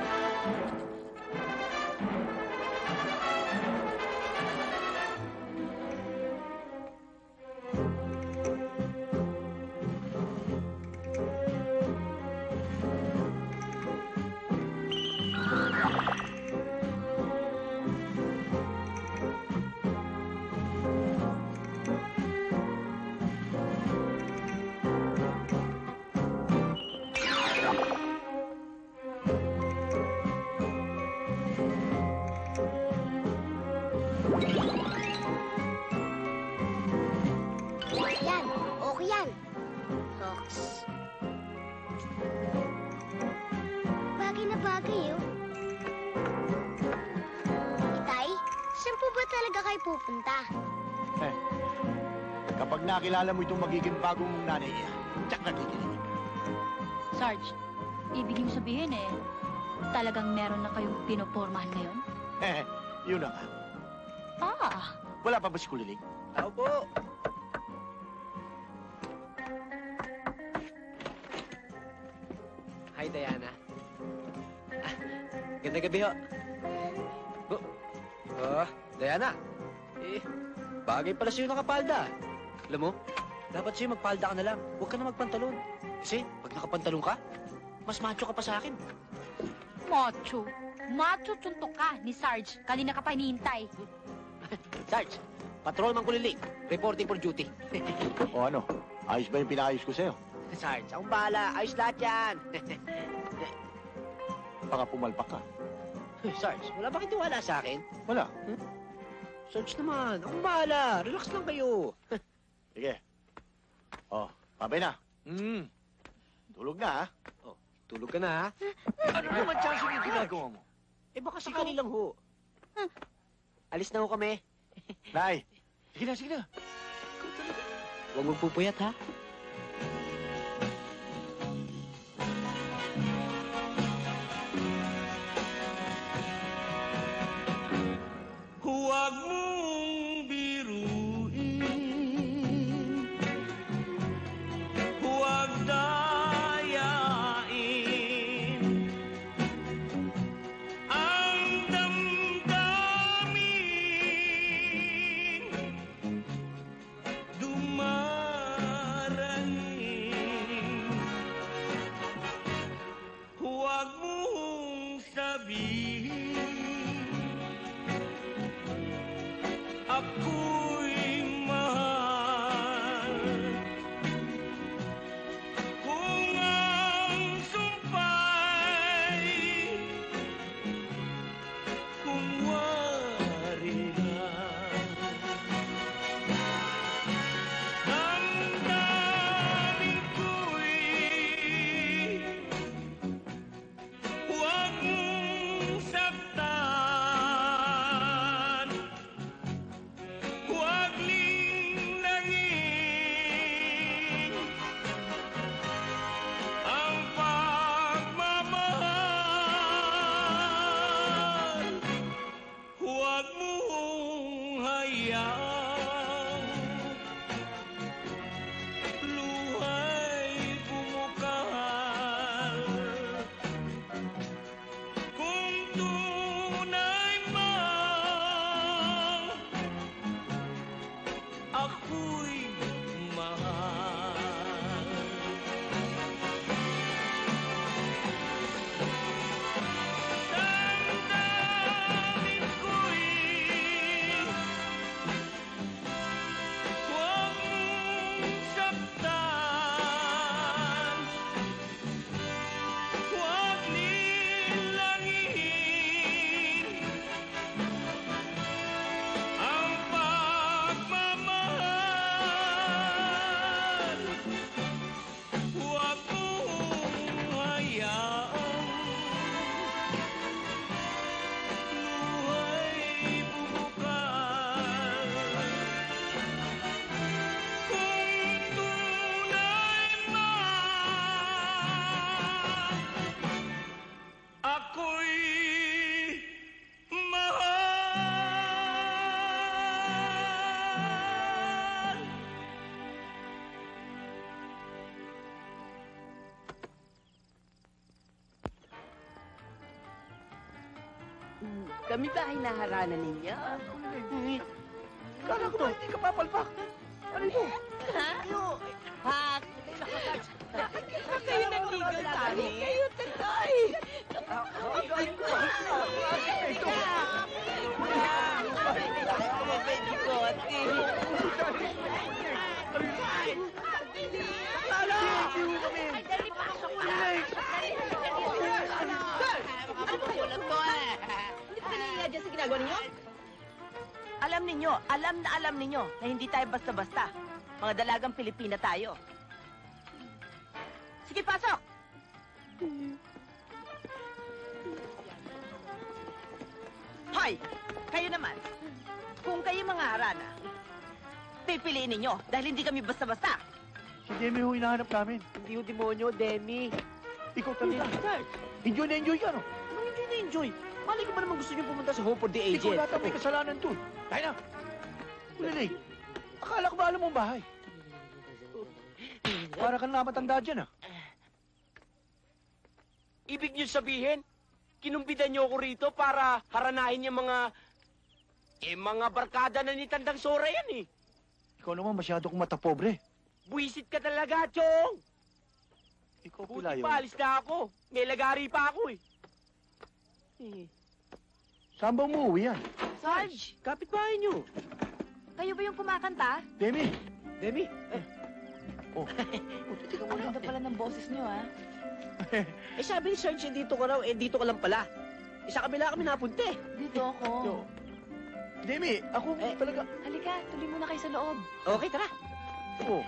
Yan, okay yan. Hawks. Bagay na bagay, oh. Itay, saan po ba talaga kayo pupunta? Eh, kapag nakilala mo itong magiging bagong nanay niya, tsak nakikinig. Sarge, ibig niyo sabihin eh, talagang meron na kayong pinopormahan ngayon? Eh, yun na nga. Ah, Wala pa ba si Kuliling? Tao po! Hi, Diana. Ah, ganda gabi ho. Oh, oh, Diana. Eh, bagay pala sa'yo nakapalda. Alam mo, dapat sa'yo magpalda ka na lang. Huwag ka na magpantalon. Kasi, pag nakapantalon ka, mas macho ka pa sa akin. macho. Macho tuntok ka ni Sarge. Kanina ka pa hinihintay. Sarge, patrolman Kuliling. Reporting for duty. O ano, ayos ba yung pinaayos ko sa'yo? Sarge, akong bahala. Ayos lahat yan. Baka pumalpak ka. Sarge, wala ba kayong wala sa akin? Wala. Hmm? Sarge naman, akong bahala. Relax lang kayo. Sige. Oh, babay na. Hmm. Tulog na, ha? Oh, tulog ka na, ha? Ano naman chance yung ginagawa mo? Eh, baka sakali lang ho. Alis na ho kami. Nay, sige na, sige na. Huwag magpupuyat, ha? Huwag mong biruin. Huwag ako'y mahal. Kung ang sumpa'y kung wari lang, damdamin ko'y huwag mong saktan, huwag linlangin ang pagmamahal. Huwag mong hayaan luha'y bumukal. Kung tunay man ako'y mahal. Damdamin ko'y huwag mong saktan, huwag linlangin ang pagmamahal. Huwag mong hayaan luha'y bumukal. Kung tunay man ako'y mahal. Kami ba ay naharana ninyo? Kala ko ba hindi ka papalpak? Ano ito? Ha? Hak! Kayo nanligaw sa amin? Kayo tatay! Alam ninyo, alam na alam ninyo na hindi tayo basta-basta. Mga dalagang Pilipina tayo. Sige, pasok! Hoy! Kayo naman. Kung kayo mga harana, pipiliin ninyo dahil hindi kami basta-basta. Si Demi ho hinahanap namin. Hindi yung demonyo, Demi. Ikaw talaga. Enjoy na enjoy ka, no? Anong enjoy na enjoy? Malay ko ba naman gusto niyo pumunta sa Home for the Ikaw Aged? lahat ang may kasalanan to. Tayo na. Ulilig, akala ko ba alam mong bahay? Para ka na matanda dyan, ah. Ibig niyo sabihin, kinumbidan niyo ako rito para haranahin yung mga... Eh, mga barkada na ni Tandang Sora yan eh. Ikaw naman masyado kong matapobre. Buisit ka talaga, Chong! Ikaw Buti pala yun. pa, alis na ako. May lagari pa ako eh. Saan ba umuwi yan? Sarge! Kapitbahay niyo. Kayo ba yung kumakanta? Demi! Demi, eh, Oh, Ang ganda pala ng boses niyo, ha? eh sabi ni Sarge, dito ka raw, eh dito ka lang pala. Eh sa kabila kami napunta eh. Dito ako. Demi, ako Eh. talaga... Halika, tuloy muna kayo sa loob. Okay, tara. Oh,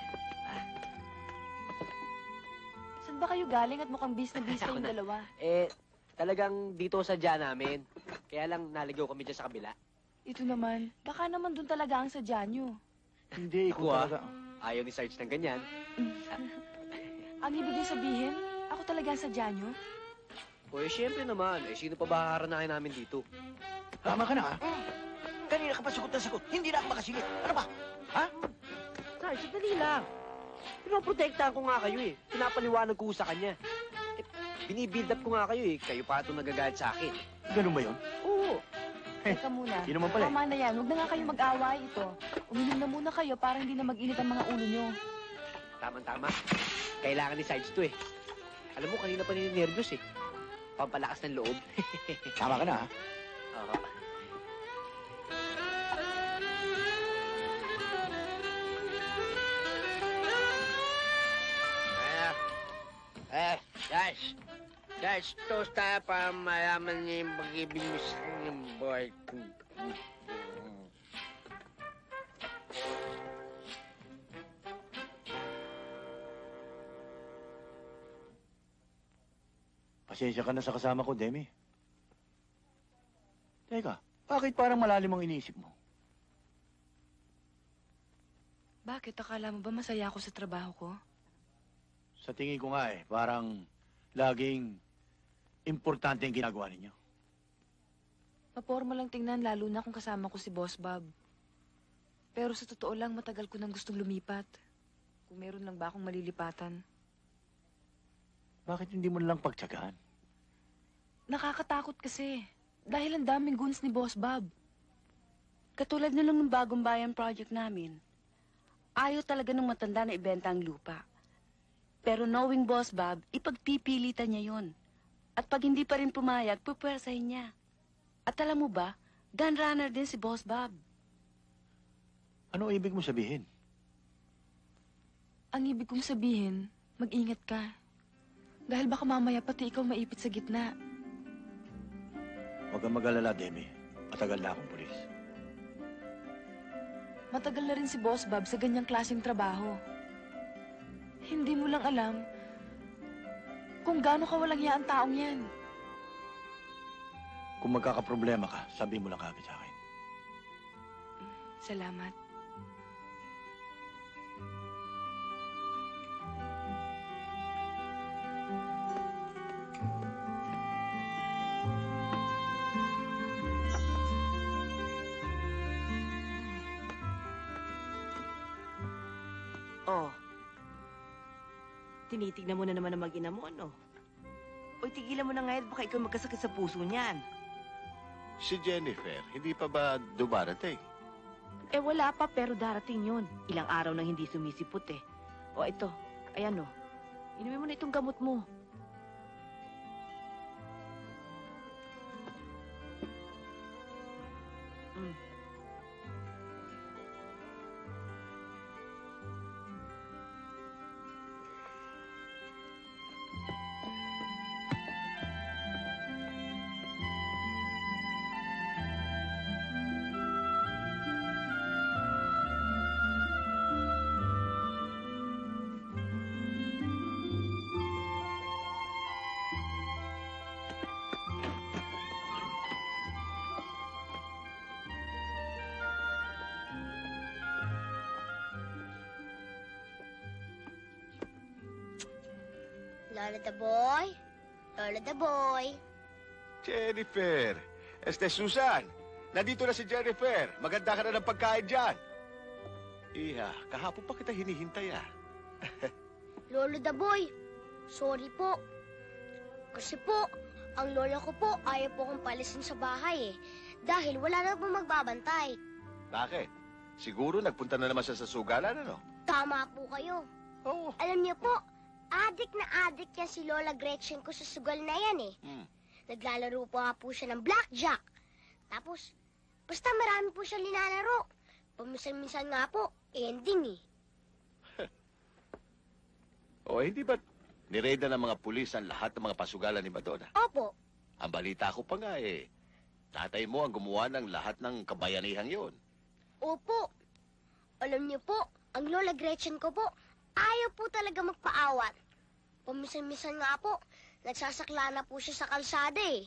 Saan ba kayo galing at mukhang bis na bis Ako kayong na. dalawa? Eh, talagang dito sa dyan namin. Kaya lang naligaw kami dyan sa kabila. Ito naman, baka naman dun talaga ang sadya niyo. hindi, ikaw Ako, ah. talaga. Ayaw ni Sarge ng ganyan. Ang ibig niyo sabihin, ako talaga ang sadya niyo? O eh, syempre naman. Eh, sino pa ba haharanahin namin dito? Tama ka na, ah. Kanina ka pa sagot na sagot. Hindi na ako makasingit. Ano ba? Ha? Sarge, sandali lang. Pinoprotektahan ko nga kayo eh. Pinapaliwanag ko sa kanya. Eh, binibuild up ko nga kayo eh. Kayo pa ito nagagalit sa akin. Ganun ba yun? Oo. Teka muna. Yun naman pala eh. Tama na yan, huwag na nga kayo mag-away ito. Uminom na muna kayo para hindi na mag-init ang mga ulo niyo. Tama-tama. Kailangan ni Sarge to eh. Alam mo, kanina pa nininervyos eh. Pampalakas ng loob. Tama ka na, ha? Oo. Guys, toast tayo para malaman niya yung pag-ibig mo sa kanyang boy. Pasensya ka na sa kasama ko, Demi. Teka, bakit parang malalim ang iniisip mo? Bakit? Akala mo ba masaya ako sa trabaho ko? Sa tingin ko nga eh, parang laging importante ang ginagawa ninyo. Maporma lang tingnan lalo na kung kasama ko si Boss Bob. Pero sa totoo lang, matagal ko nang gustong lumipat. Kung meron lang ba akong malilipatan. Bakit hindi mo lang pagtsagaan? Nakakatakot kasi. Dahil ang daming goons ni Boss Bob. Katulad na lang ng bagong bayan project namin. Ayaw talaga ng matanda na ibenta ang lupa. Pero knowing Boss Bob, ipagpipilitan niya yon. At pag hindi pa rin pumayag, pupwersahin niya. At alam mo ba, gun runner din si Boss Bob. Ano ibig mo sabihin? Ang ibig kong sabihin, mag-ingat ka. Dahil baka mamaya pati ikaw maipit sa gitna. Huwag kang mag-alala, Demi. Matagal na akong pulis. Matagal na rin si Boss Bob sa ganyang klaseng trabaho. Hindi mo lang alam kung gaano kawalang hiya ang taong yan. Kung magkakaproblema ka, sabi mo lang kagad sa akin. Salamat. Oh. Tinitignan mo na naman ang mag-ina mo, ano? Uy, tigilan mo na nga yan. Baka ikaw magkasakit sa puso niyan. Si Jennifer, hindi pa ba dumarating? Eh wala pa pero darating yun. Ilang araw nang hindi sumisipot eh. O ito, ayan o. Inumin mo na itong gamot mo. Mm. Lola the boy. Lola the boy. Jennifer! Este Susan! Nandito na si Jennifer! Maganda ka na ng pagkain dyan! Iha, kahapon pa kita hinihintay ah. Lolo the boy. Sorry po. Kasi po, ang lola ko po ayaw po kong palisin sa bahay eh. Dahil wala na po magbabantay. Bakit? Siguro nagpunta na naman siya sa sugalan, ano? Tama po kayo. Oo. Alam niyo po, adik na adik yan si Lola Gretchen ko sa sugal na yan eh. Hmm. Naglalaro po nga po siya ng blackjack. Tapos, basta marami po siya linalaro. Paminsan-minsan nga po, ending eh. O hindi ba't nireda ng mga pulis ang lahat ng mga pasugalan ni Madonna? Opo. Ang balita ko pa nga eh, tatay mo ang gumawa ng lahat ng kabayanihang yon. Opo. Alam niyo po, ang Lola Gretchen ko po, ayaw po talaga magpaawat. Paminsan-minsan nga po, nagsasakla na po siya sa kalsada eh.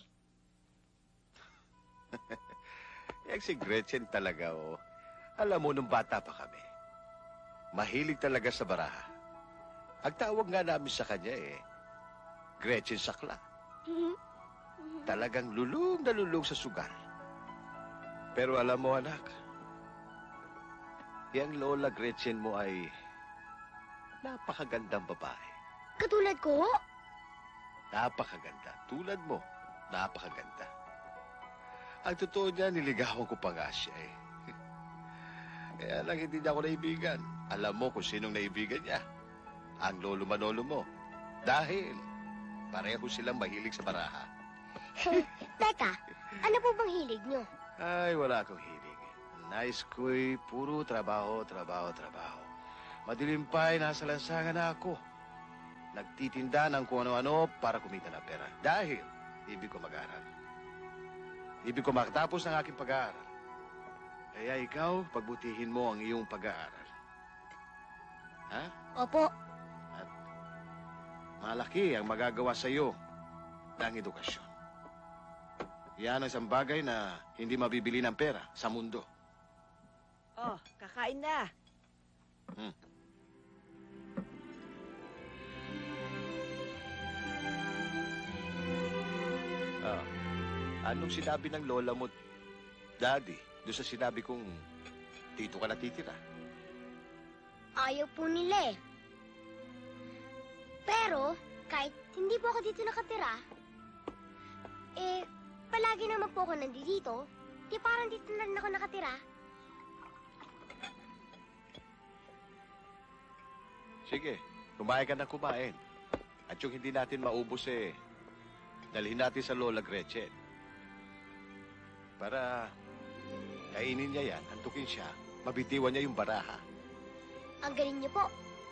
Yan si Gretchen talaga, oh. Alam mo, nung bata pa kami, mahilig talaga sa baraha. Ang tawag nga namin sa kanya eh, Gretchen Sakla. Talagang lulong na lulong sa sugal. Pero alam mo, anak, yang Lola Gretchen mo ay napakagandang babae. Katulad ko? Napakaganda. Tulad mo, napakaganda. Ang totoo niya, niligawan ko pa nga siya eh. Kaya lang hindi niya ako naibigan. Alam mo kung sinong naibigan niya. Ang lolo manolo mo. Dahil pareho silang mahilig sa baraha. Teka, ano po bang hilig niyo? Ay, wala akong hilig. Nais ko'y puro trabaho, trabaho, trabaho. Madilim pa'y nasa lansangan na ako. nagtitinda ng kung ano-ano para kumita ng pera. Dahil ibig ko mag-aral. Ibig ko makatapos ng aking pag-aaral. Kaya ikaw, pagbutihin mo ang iyong pag-aaral. Ha? Opo. At malaki ang magagawa sa iyo ng edukasyon. Yan ang isang bagay na hindi mabibili ng pera sa mundo. Oh, kakain na. Hmm. Ah, anong sinabi ng lola mo, Daddy, doon sa sinabi kong dito ka natitira? Ayaw po nila eh. Pero, kahit hindi po ako dito nakatira, eh, palagi naman po ako nandito. Di parang dito na rin ako nakatira. Sige, kumain ka ng kumain. At yung hindi natin maubos eh, dalhin natin sa Lola Gretchen. Para kainin niya yan, antukin siya, mabitiwan niya yung baraha. Ang galing niyo po.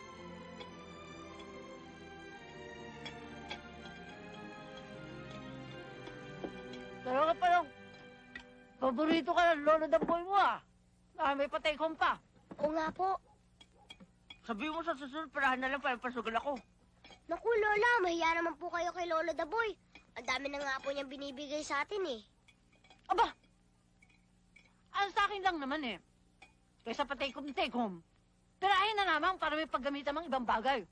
Talaga palang, paborito ka ng lolo ng boy mo ah. Ah, may patay kong pa. Oo nga po. Sabi mo sa susunod, parahan na lang para pasugal ako. Naku, Lola, mahiya naman po kayo kay Lolo Daboy. Ang dami na nga po niyang binibigay sa atin eh. Aba! Ang sa akin lang naman eh. Kaysa patay-kum-tekom. Pirahin na naman para may paggamitan ng ibang bagay.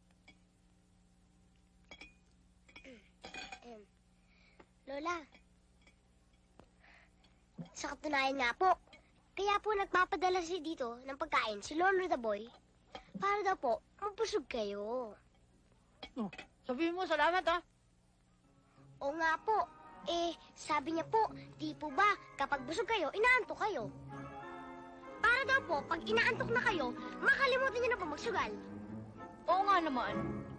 Em, Lola, sa katunayan nga po, kaya po nagpapadala siya dito ng pagkain si Lolo Daboy para daw po mabusog kayo. Oh, sabihin mo salamat ha. Oo nga po. Eh, sabi niya po, di po ba kapag busog kayo, inaantok kayo? Para daw po, pag inaantok na kayo, makalimutan niyo na po magsugal. Oo nga naman.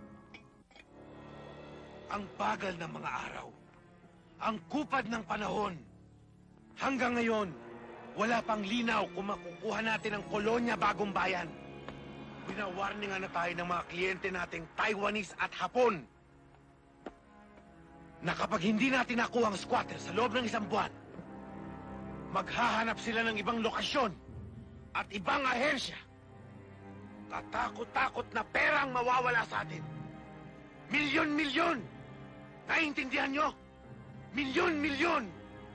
Ang bagal ng mga araw. Ang kupad ng panahon. Hanggang ngayon, wala pang linaw kung makukuha natin ang kolonya Bagong Bayan. Binawarningan na tayo ng mga kliyente nating Taiwanese at Hapon na kapag hindi natin nakuha ang squatter sa loob ng isang buwan, maghahanap sila ng ibang lokasyon at ibang ahensya. Katakot-takot na perang mawawala sa atin. Milyon-milyon! Naiintindihan nyo? Milyon-milyon!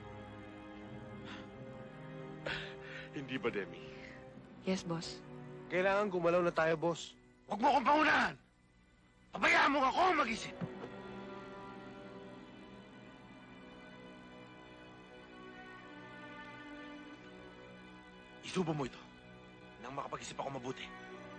Hindi ba, Demi? Yes, boss. Kailangan gumalaw na tayo, boss. Huwag mo akong paunahan! Pabayaan mo ako mag-isip! Isubo mo ito nang makapag-isip ako mabuti.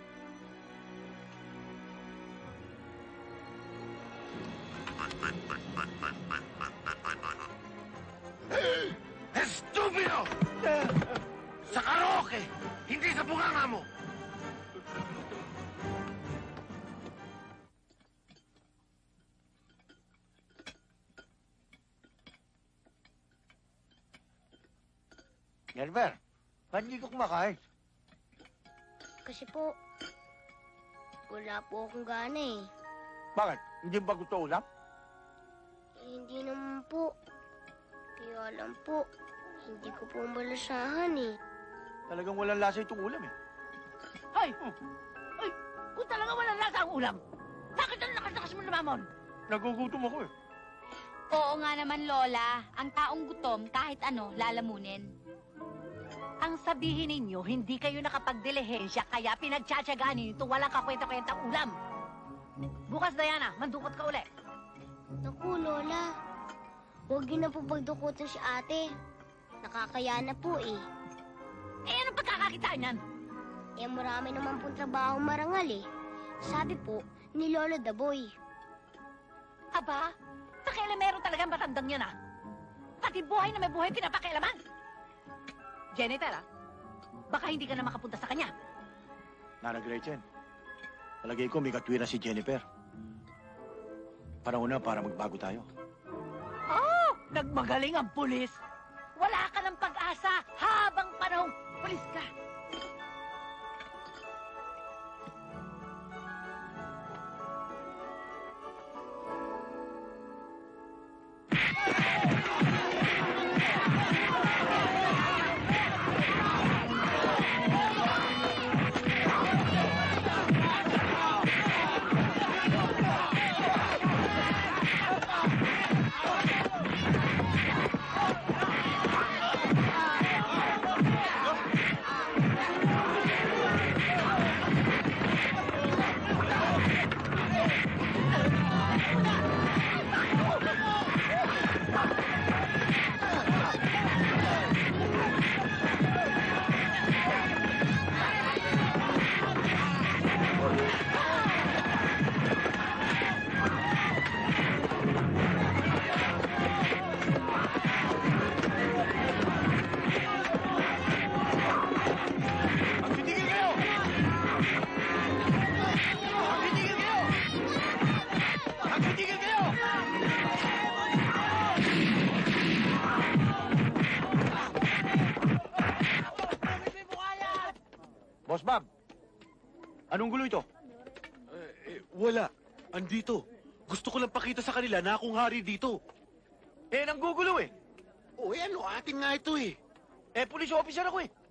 Estupido! Sa karaoke, hindi sa bunganga mo! Nelber, ba't hindi ka kumakain? Kasi po, wala po akong gana eh. Bakit? Hindi ba gusto ulam? Eh, hindi naman po. Kaya lang po, hindi ko po malasahan eh. Talagang walang lasa itong ulam eh. Hoy! Hoy! Kung talaga walang lasa ang ulam, bakit ang lakas-lakas mo namamon? Nagugutom ako eh. Oo nga naman, Lola. Ang taong gutom, kahit ano, lalamunin. Ang sabihin ninyo, hindi kayo nakapagdilihensya, kaya pinagtsatsagaan ninyo ito walang kakwenta-kwentang ulam. Bukas, Diana, mandukot ka uli. Naku, Lola. Huwag niyo na po pagdukutin si ate. Nakakaya na po eh. Eh, anong pagkakakitaan yan? Eh, marami naman pong trabaho marangal eh. Sabi po, ni Lolo Daboy. Aba, pakialamero talaga ang matandang yan ah. Pati buhay na may buhay pinapakialaman. Janitor ah, baka hindi ka na makapunta sa kanya. Nana Gretchen, palagay ko may katwira si Jennifer. Panahon na para magbago tayo. Oh, nagmagaling ang pulis. Wala ka ng pag-asa habang panahong pulis ka. Boss Bob, anong gulo ito? Eh, eh, wala. Andito. Gusto ko lang pakita sa kanila na akong hari dito. Eh, nanggugulo eh. O, eh ano, atin nga ito eh. Eh, police officer ako eh.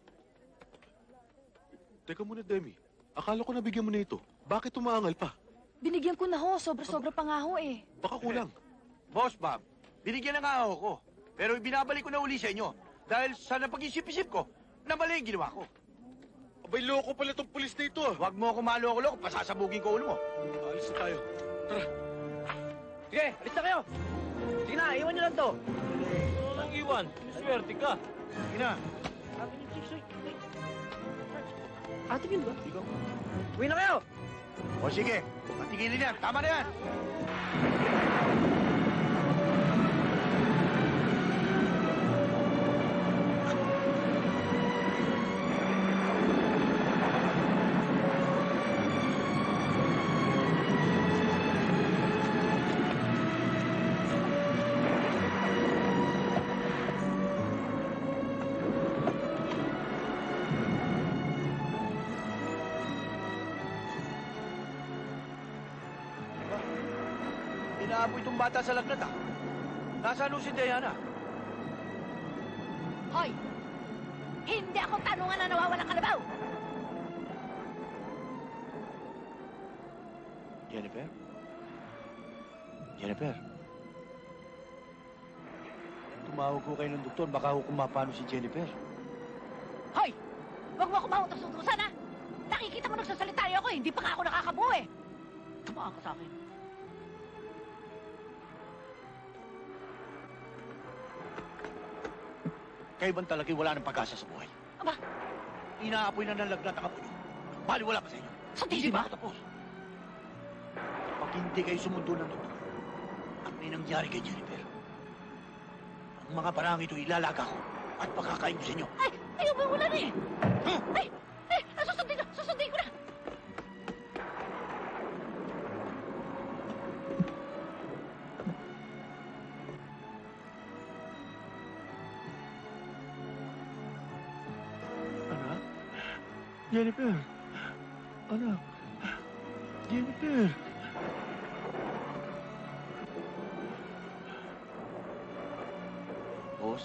Teka muna, Demi. Akala ko nabigyan mo na ito. Bakit umaangal pa? Binigyan ko na ho. Sobra-sobra pa nga ho eh. Baka kulang. Boss Bob, binigyan na nga ako ko. Pero ibinabalik ko na uli sa inyo. Dahil sa napag-isip-isip ko, na mali yung ginawa ko. Abay, loko pala itong pulis na ito ah. Huwag mo ako maloko-loko, pasasabugin ko ulo mo. Alis na tayo. Tara. Sige, alis na kayo. Sige na, iwan nyo lang to. Ano lang iwan? Swerte ka. Sige na. Ate Gil ba? Ikaw. Uwi na kayo. O sige, patigilin yan. Tama na yan. Inaapoy itong bata sa lagnat ah. Nasaan ho si Diana? Hoy! Hindi ako tanungan na nawawalang kalabaw! Jennifer? Jennifer? Tumawag ko kayo ng doktor, baka ho kumapano si Jennifer. Hoy! Huwag mo ako mautos-utusan, ha? Nakikita mo nagsasalita ako, hindi pa nga ako nakakabuo, eh. Tumawag ka sa akin. Kayo bang talagay wala ng pag-asa sa buhay? Aba? Inaapoy na ng lagnat ang apo nyo. Baliwala pa sa inyo. Sa Hindi ba? pa ako tapos. Pag hindi kayo sumundo ng doktor, at may nangyari kay Jennifer, ang mga parang ito ilalaga ko at pagkakain ko sa inyo. Ay! Ayaw ba wala na eh? Huh? Ay! Ay! Susundin na! Susundin ko na! Anak? Jennifer? Anak? Jennifer? Boss?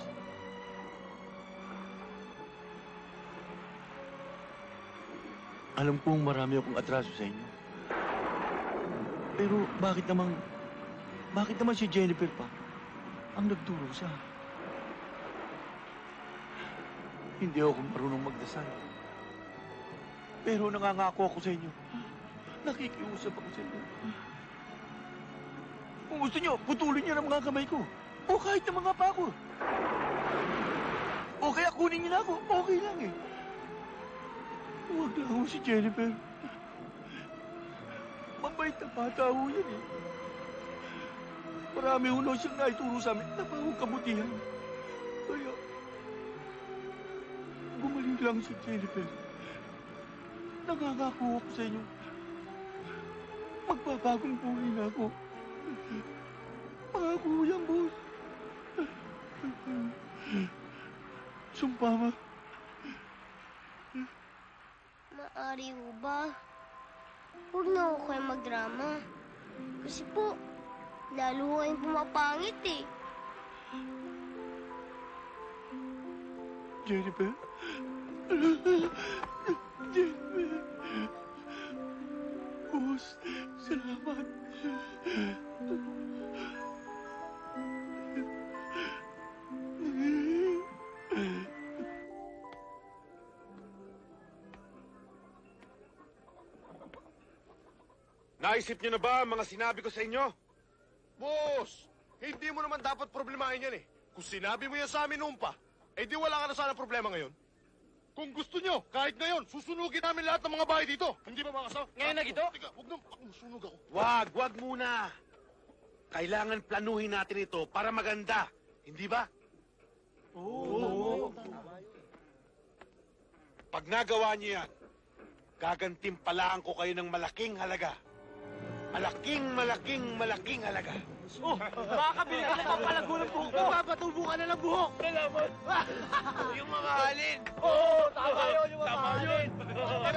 Alam kong marami akong atraso sa inyo. Pero bakit naman, bakit naman si Jennifer pa ang nagdurusa? Hindi ako marunong magdasal. Pero nangangako ako sa inyo. Nakikiusap ako sa inyo. Kung gusto nyo, putulin nyo ng mga kamay ko. O kahit ng mga pa ko. O kaya kunin nyo na ako. Okay lang eh. Huwag lang ako si Jennifer. Mabait na bata ho yan eh. Marami ho na siyang naituro sa amin na pahong kabutihan. Kaya, gumaling lang si Jennifer. Nangangako ako sa inyo. Magbabagong buhay na ako. Pangako yan, boss. Sumpa ma. Maari ho ba? Huwag na ako kayo magdrama. Kasi po, lalo ho kayong pumapangit eh. Jennifer? Jennifer? Boss, salamat. Naisip niyo na ba ang mga sinabi ko sa inyo? Boss, hindi mo naman dapat problemahin yan eh. Kung sinabi mo yan sa amin noon pa, eh di wala ka na sana problema ngayon. Kung gusto nyo, kahit ngayon, susunugin namin lahat ng mga bahay dito. Hindi ba mga kasaw? Ngayon na gito? Tiga, huwag na, masunog ako. Wag, wag muna. Kailangan planuhin natin ito para maganda. Hindi ba? Oo. Pag nagawa niyo yan, gagantimpalaan ko kayo ng malaking halaga. Malaking, malaking, malaking halaga. Oh, makakabili ka na pampalago ng buhok mo. Papatubo ka na ng buhok. Salamat. Yung mamahalin. Oo, tama yun, yung mamahalin.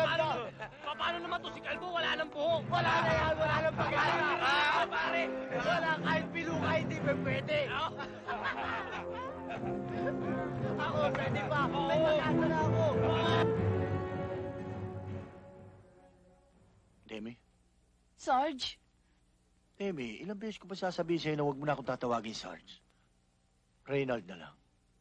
Wala na yan! Wala na pag-asa! Ah, pare! Wala kahit piluka, hindi pa pwede! Ako, pwede pa! May pag-asa na ako! Demi? Sarge? Demi, ilang beses ko ba sasabihin sa'yo na huwag mo na akong tatawagin Sarge? Reynald na lang.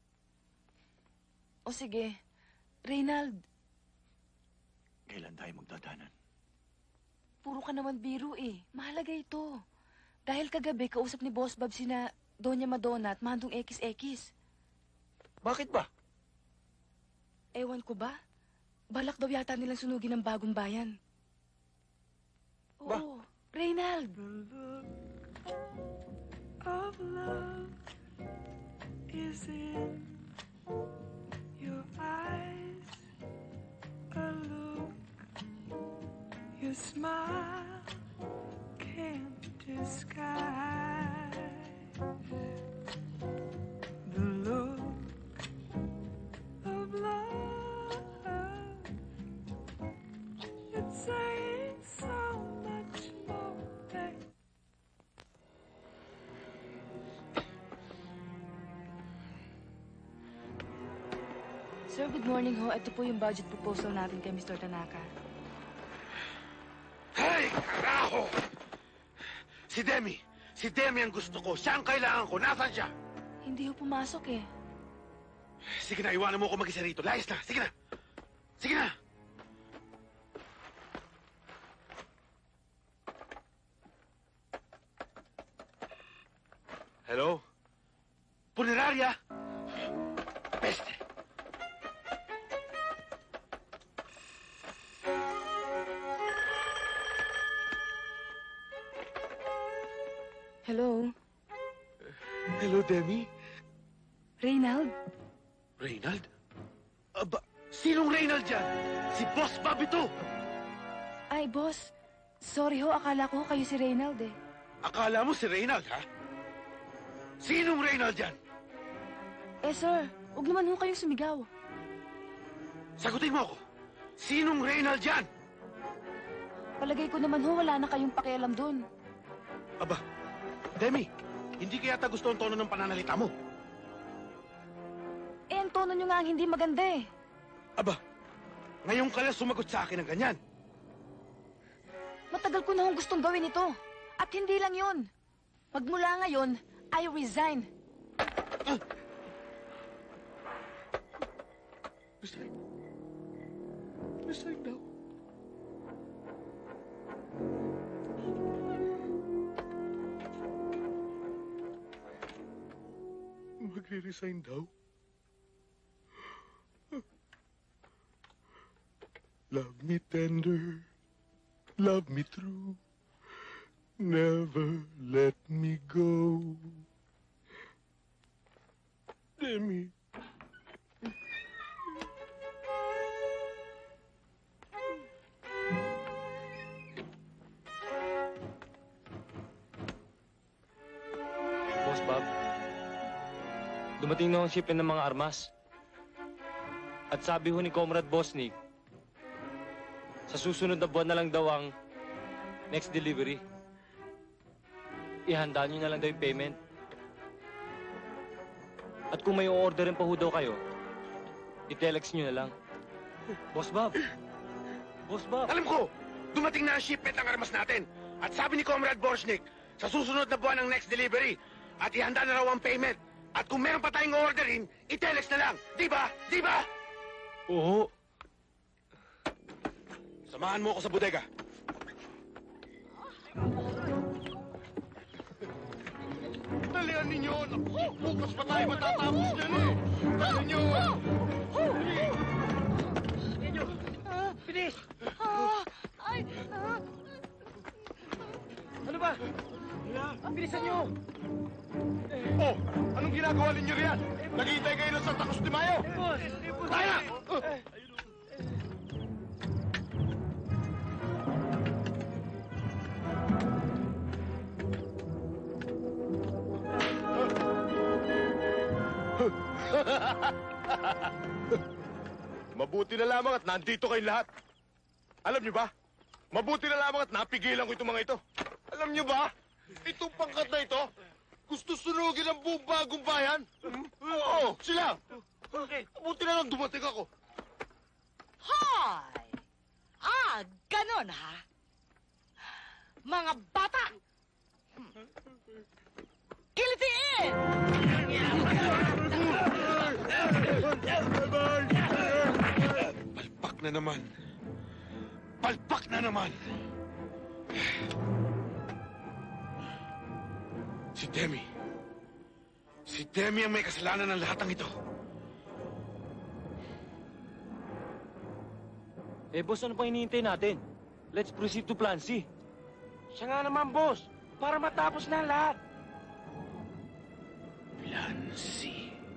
O sige, Reynald. Kailan tayo magdadanan? Puro ka naman biro eh. Mahalaga ito. Dahil kagabi, kausap ni Boss Bob sina Doña Madonna at Mandong Ekis-Ekis. Bakit ba? Ewan ko ba? Balak daw yata nilang sunugin ang bagong bayan. Ba? Oo, Reynald. Of love is in your eyes, a look your smile can't disguise. The look of love, it's saying so much more than Sir, good morning ho. Ito po yung budget proposal natin kay Mister Tanaka. Hey, karaho! Si Demi! Si Demi ang gusto ko. Siya ang kailangan ko. Nasaan siya? Hindi ho pumasok eh. Sige na, iwanan mo ako mag-isa rito. Layas na. Sige na. Sige na. Hello? Puneraria? Peste. Hello? Hello, Demi? Reynald? Reynald? Aba, sinong Reynald dyan? Si Boss Bob ito! Ay, boss. Sorry ho, akala ko kayo si Reynald eh. Akala mo si Reynald, ha? Sinong Reynald dyan? Eh, sir, huwag naman ho kayong sumigaw. Sagutin mo ako. Sinong Reynald dyan? Palagay ko naman ho, wala na kayong pakialam dun. Aba, Demi, hindi kaya ta gusto ang tono ng pananalita mo? Eh, ang tono nyo nga ang hindi maganda eh. Aba, ngayon ka lang sumagot sa akin ng ganyan. Matagal ko na hong gustong gawin ito. At hindi lang yun. Magmula ngayon, I resign. Ah! Resign? Resign daw? Magre-resign daw? Love me tender, love me true, never let me go. Demi. Boss Bob, dumating na ang shipment ng mga armas. At sabi ho ni Comrade Bosnick, sa susunod na buwan na lang daw ang next delivery. Ihanda nyo na lang daw yung payment. At kung may o-orderin pa ho daw kayo, i-telex nyo na lang. Boss Bob! Boss Bob! Alam ko! Dumating na ang shipment ng armas natin. At sabi ni Comrade Bosnick, sa susunod na buwan ng next delivery, at ihanda na raw ang payment. At kung meron pa tayong orderin, i-telex na lang. Di ba? Di ba? Oo. Samahan mo ako sa bodega. Dalihan ninyo! Naku, bukas pa tayo matatapos yan eh! Dalihan ninyo! Bilis! Ay! Ano ba? Bilisan nyo! Oh! Anong ginagawa ninyo riyan? Naghihintay kayo ng Santa Cruz de Mayo! Kaya! Mabuti na lamang at nandito kayong lahat. Alam niyo ba, Mabuti na lamang at napigilan ko itong mga ito. Alam niyo ba, itong pangkat na ito, gusto sunugin ang buong bagong bayan. Oo, sila. Mabuti na lang dumating ako. Hoy! Ah, ganon ha? Mga bata! Kilitiin! Palpak na naman. Palpak na naman. Si Demi. Si Demi ang may kasalanan ng lahat ng ito. Eh, boss, ano pa hinihintay natin? Let's proceed to Plan C. Siya nga naman, boss. Para matapos na lahat. Plan C.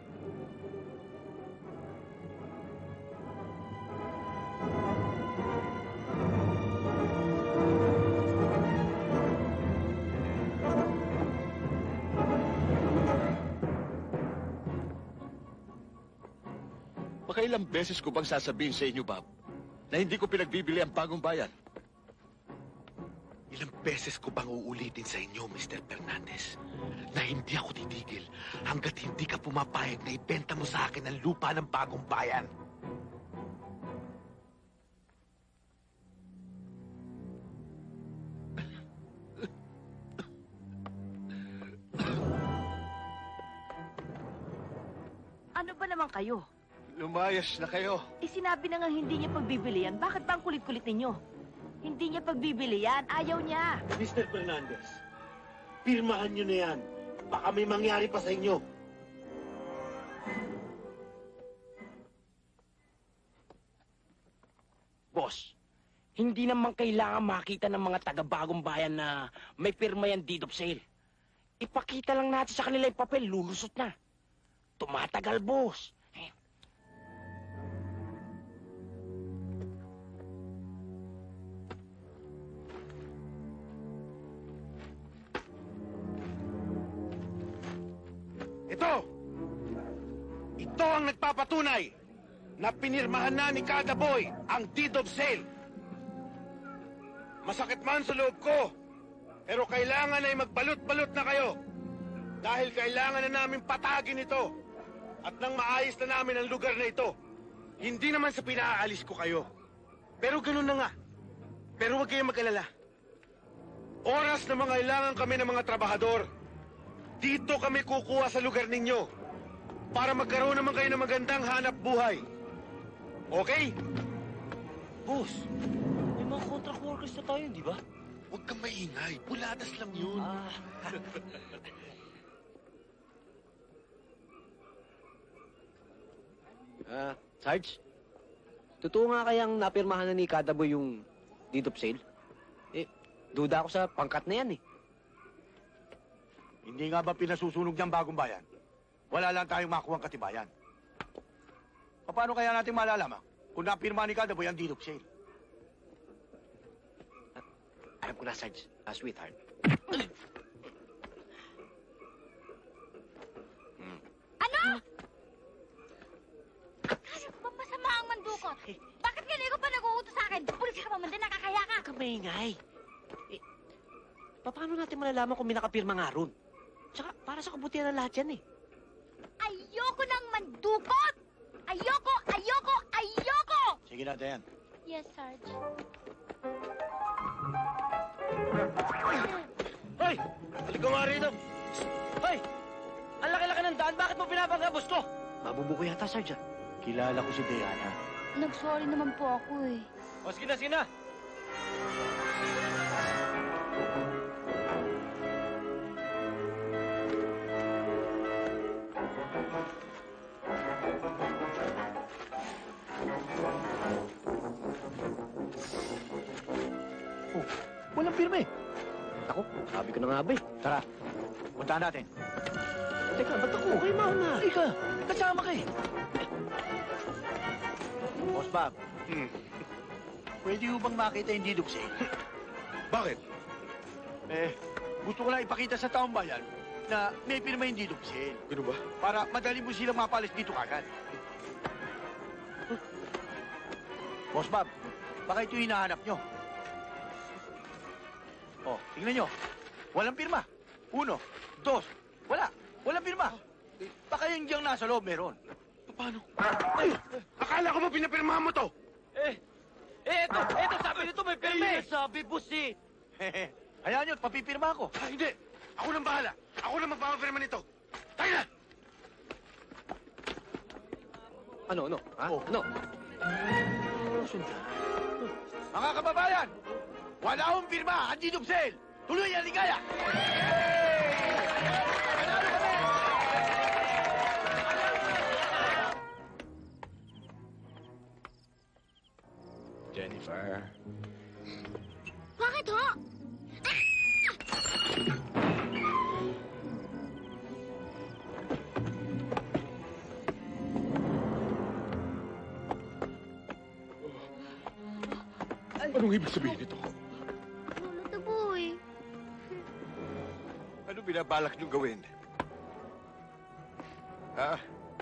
Pakailang beses ko bang sasabihin sa inyo, Bob, na hindi ko pinagbibili ang bagong bayan? Ilang beses ko bang uulitin sa inyo, Mister Fernandez, na hindi ako titigil hanggat hindi ka pumapayag na ibenta mo sa akin ang lupa ng bagong bayan? Ano ba naman kayo? Lumayas na kayo. Eh, sinabi na nga hindi niya pagbibili yan. Bakit ba ang kulit-kulit ninyo? Hindi niya pagbibili yan. Ayaw niya. Mister Fernandez, pirmahan niyo na yan. Baka may mangyari pa sa inyo. Boss, hindi naman kailangan makita ng mga taga-bagong bayan na may pirma yan deed of sale. Ipakita lang natin sa kanila yung papel, lulusot na. Tumatagal, boss. Ito! Ito ang nagpapatunay na pinirmahan na ni Kada Boy ang deed of sale. Masakit man sa loob ko, pero kailangan ay magbalot-balot na kayo. Dahil kailangan na namin patagin ito at nang maayos na namin ang lugar na ito. Hindi naman sa pinaalis ko kayo. Pero ganun na nga. Pero huwag kayong mag-alala. Oras na mangailangan kami ng mga trabahador. Dito kami kukuha sa lugar ninyo para magkaroon naman kayo ng magandang hanap buhay. Okay? Boss, may mga contract workers na tayo, di ba? Huwag kang maingay. Buladas lang yun. Ah. Ah, Sarge? Totoo nga kayang napirmahan na ni Kadaboy yung deed of sale? Eh, duda ako sa pangkat na yan eh. Hindi nga ba pinasusunog niyang bagong bayan? Wala lang tayong makuhang katibayan. Paano kaya natin malalaman kung napirma ni Kadaboy ang deed of sale? Ah, alam ko na, Sarge. Ah, sweetheart. Ano? Kasi ba masama ang mandukot? Bakit ganito ka pa nag-uutos sa akin? Pulis ka pa man din, nakakaya ka. Huwag kang maingay. Eh, paano natin malalaman kung may nakapirma nga ron? Tsaka, para sa kabutihan ng lahat yan eh. Ayoko ng mandukot! Ayoko! Ayoko! Ayoko! Sige na, Dayan. Yes, Sarge. Hoy! Halika nga rito! Hoy! Ang laki-laki ng daan, bakit mo pinapagabos ko? Mabubuko yata, Sarge. ah. Kilala ko si Diana. Nag-sorry naman po ako eh. O, sige na, sige na! Oh, walang pirma eh. Ako, sabi ko na nga ba eh. Tara, puntahan natin. Teka, ba't ako? Okay, mauna. Ika, kasama ka eh. Boss Bob, Hmm. pwede mo bang makita yung deed of sale? Bakit? Eh, gusto ko lang ipakita sa taong bayan na may pirma yung deed of sale. Ganun ba? Para madali mo silang mapalis dito kagad. Boss Bob, baka ito yung hinahanap nyo. Oh, tingnan nyo. Walang pirma. Uno, dos, wala. Walang pirma. Baka yung diyang nasa loob meron. Paano? Ay, akala ko mo pinapirmahan mo to. Eh, eh, eto, eto, sabi nito may pirma eh. Sabi, boss eh. Hayaan nyo, papipirma ako. Ah, hindi. Ako nang bahala. Ako nang magpapapirma nito. Tayo na! Ano, ano? Ha? Ano? Mga kababayan, wala akong pirma, Andy Dubsel. Tuloy ang ligaya. Jennifer. Bakit ho? Anong ibig sabihin nito? Lolo Taboy. Ano binabalak niyong gawin? Ha?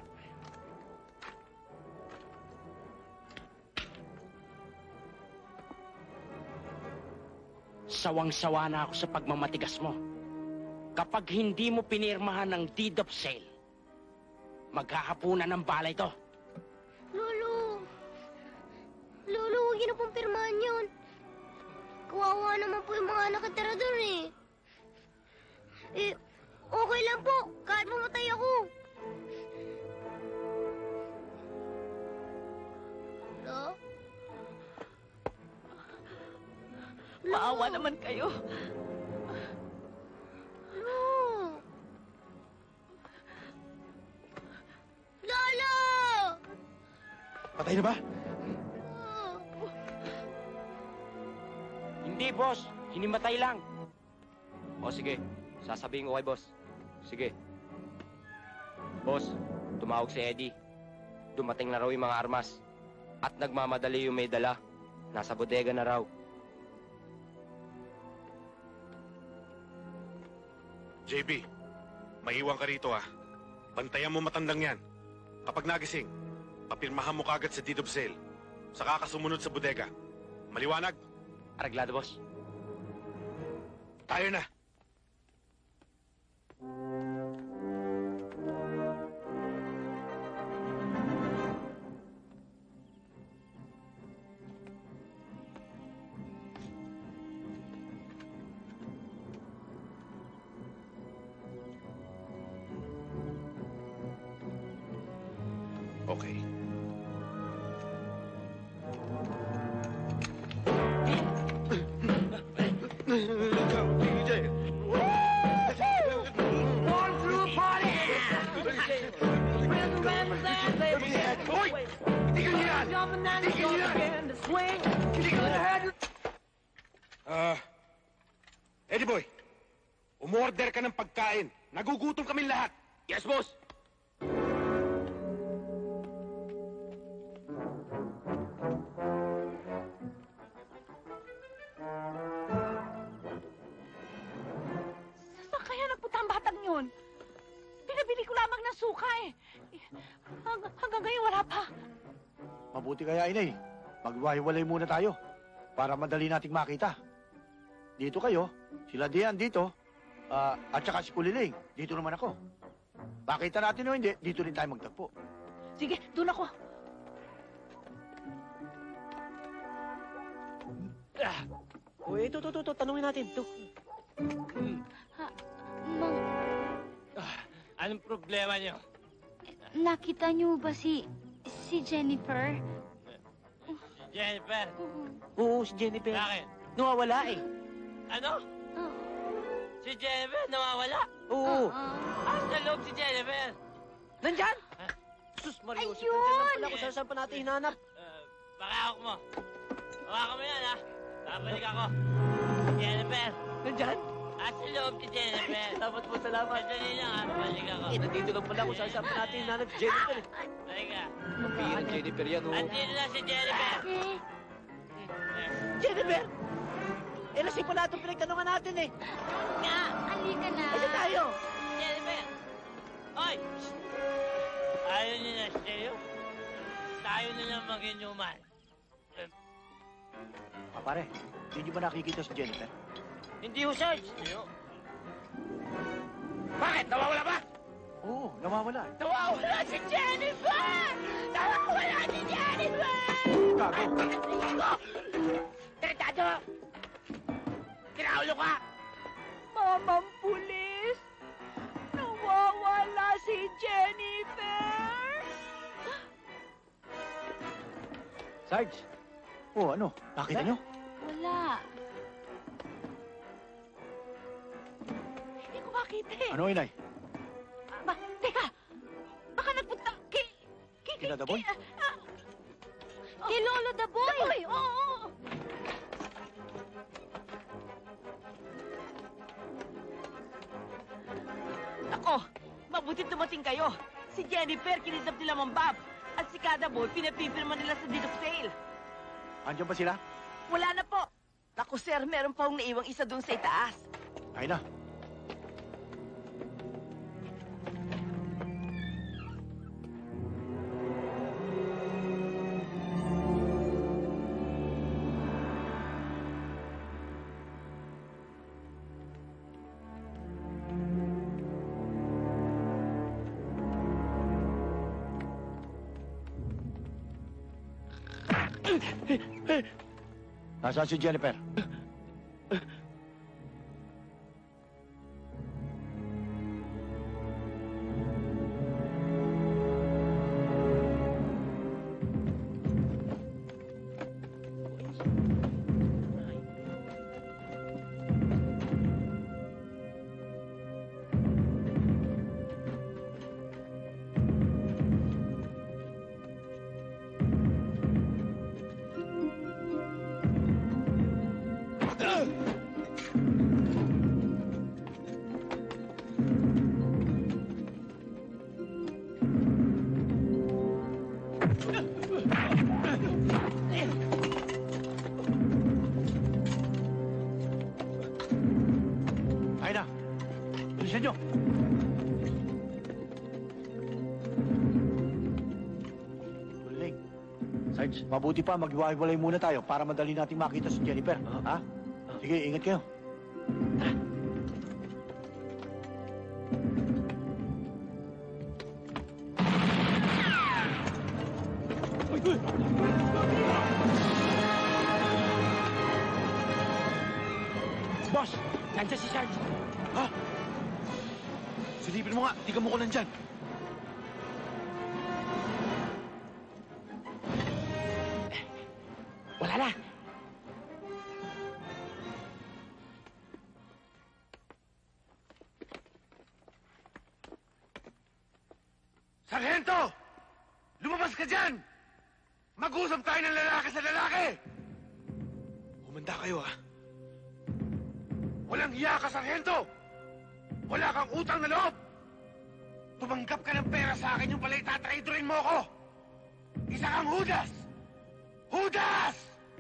Sawang-sawa na ako sa pagmamatigas mo. Kapag hindi mo pinirmahan ng deed of sale, maghahapunan ng balay to. Lolo. Lolo, huwag niyo na pong pirmahan yun. Kawawa naman po yung mga nakatira doon eh. Eh, okay lang po. Kahit mamatay ako. Lo? Maawa naman kayo. Lo! Lolo! Patay na ba? Hindi, boss. Hinimatay lang. O sige, sasabihin ko kay boss. Sige. Boss, tumawag si Eddie. Dumating na raw yung mga armas. At nagmamadali yung may dala. Nasa bodega na raw. J B, maiwan ka rito ah. Bantayan mo matandang yan. Kapag nagising, papirmahan mo kagad sa deed of sale. Saka ka sumunod sa bodega. Maliwanag? Araglado, boss. Tayo na. Okay. Ah, Eddie Boy, umorder ka ng pagkain. Nagugutom kami lahat. Yes, boss. Saan kaya nagpunta ang batang yun? Pinabili ko lamang ng suka eh. Hang- hanggang ngayon wala pa. Mabuti kaya, inay. Magwahiwalay muna tayo para madali nating makita. Dito kayo, sila Dian dito, ah, at saka si Kuliling. Dito naman ako. Makita natin o hindi, dito rin tayo magtagpo. Sige, doon ako. Ah! O, ito, ito, ito, tanungin natin. Ito. Mang, Anong problema niyo? nakita niyo ba si... si Jennifer? Jennifer. Oo, si Jennifer. Bakit? Nawawala eh. Ano? Si Jennifer nawawala? Oo. Ah, sa loob si Jennifer. Nandyan? Sus, Mario, si Ayun! Nandyan lang pala kung saan saan pa natin hinanap. Uh, Pakahawak mo. Hawakan mo yan, ha? Babalik ako. Jennifer. Nandyan? Ah, sa loob si Jennifer. Salamat po, salamat. Madali lang, ha? Babalik ako. Eh, nandito lang pala kung saan saan pa natin hinanap si Jennifer eh. Halika. Pira Jennifer yan, oh. Andito na si Jennifer. Jennifer! Eh, lasing pala itong pinagtanungan natin eh. Nga, halika na. Kasi tayo. Jennifer! Oy! Ayaw niyo na siya. Tayo na lang mag-inuman. Ah, pare, hindi niyo ba nakikita si Jennifer? Hindi ho, Sarge. Bakit? Nawawala ba? Oo, nawawala. Nawawala si Jennifer! Nawawala si Jennifer! Gago! Tretado! Kinaulo ka! Mamang pulis! Nawawala si Jennifer! Sarge! Oh, ano? Nakita nyo? Wala. Hindi ko makita eh. Ano, inay? Ba, teka! Baka nagpunta kay... Kay... Kina Daboy? Kay, ah, kay Lolo Daboy! Daboy, oo! oo. Ako, mabuti dumating kayo. Si Jennifer, kinidnap nila Mang Bob. At si Kada Boy, pinapipirma nila sa deed of sale. Andiyan ba sila? Wala na po. Naku, sir, meron pa akong naiwang isa doon sa itaas. Ay na. Nasaan si Jennifer? Ay na! Bilisan nyo! Tuling. Sarge, mabuti pa maghiwa-hiwalay muna tayo para madali nating makita si Jennifer. Ha? Sige, ingat kayo. Boss! Nandiyan si Sarge. Ha? Silipin mo nga, di ka mo ko nandyan. Wala na. Sargento! Lumabas ka dyan! Mag-usap tayo ng lalaki sa lalaki! Humanda kayo, ha? Walang hiya ka, Sargento! Wala kang utang na loob! Tumanggap ka ng pera sa akin yung pala itatraidorin mo ko! Isa kang Judas! Judas!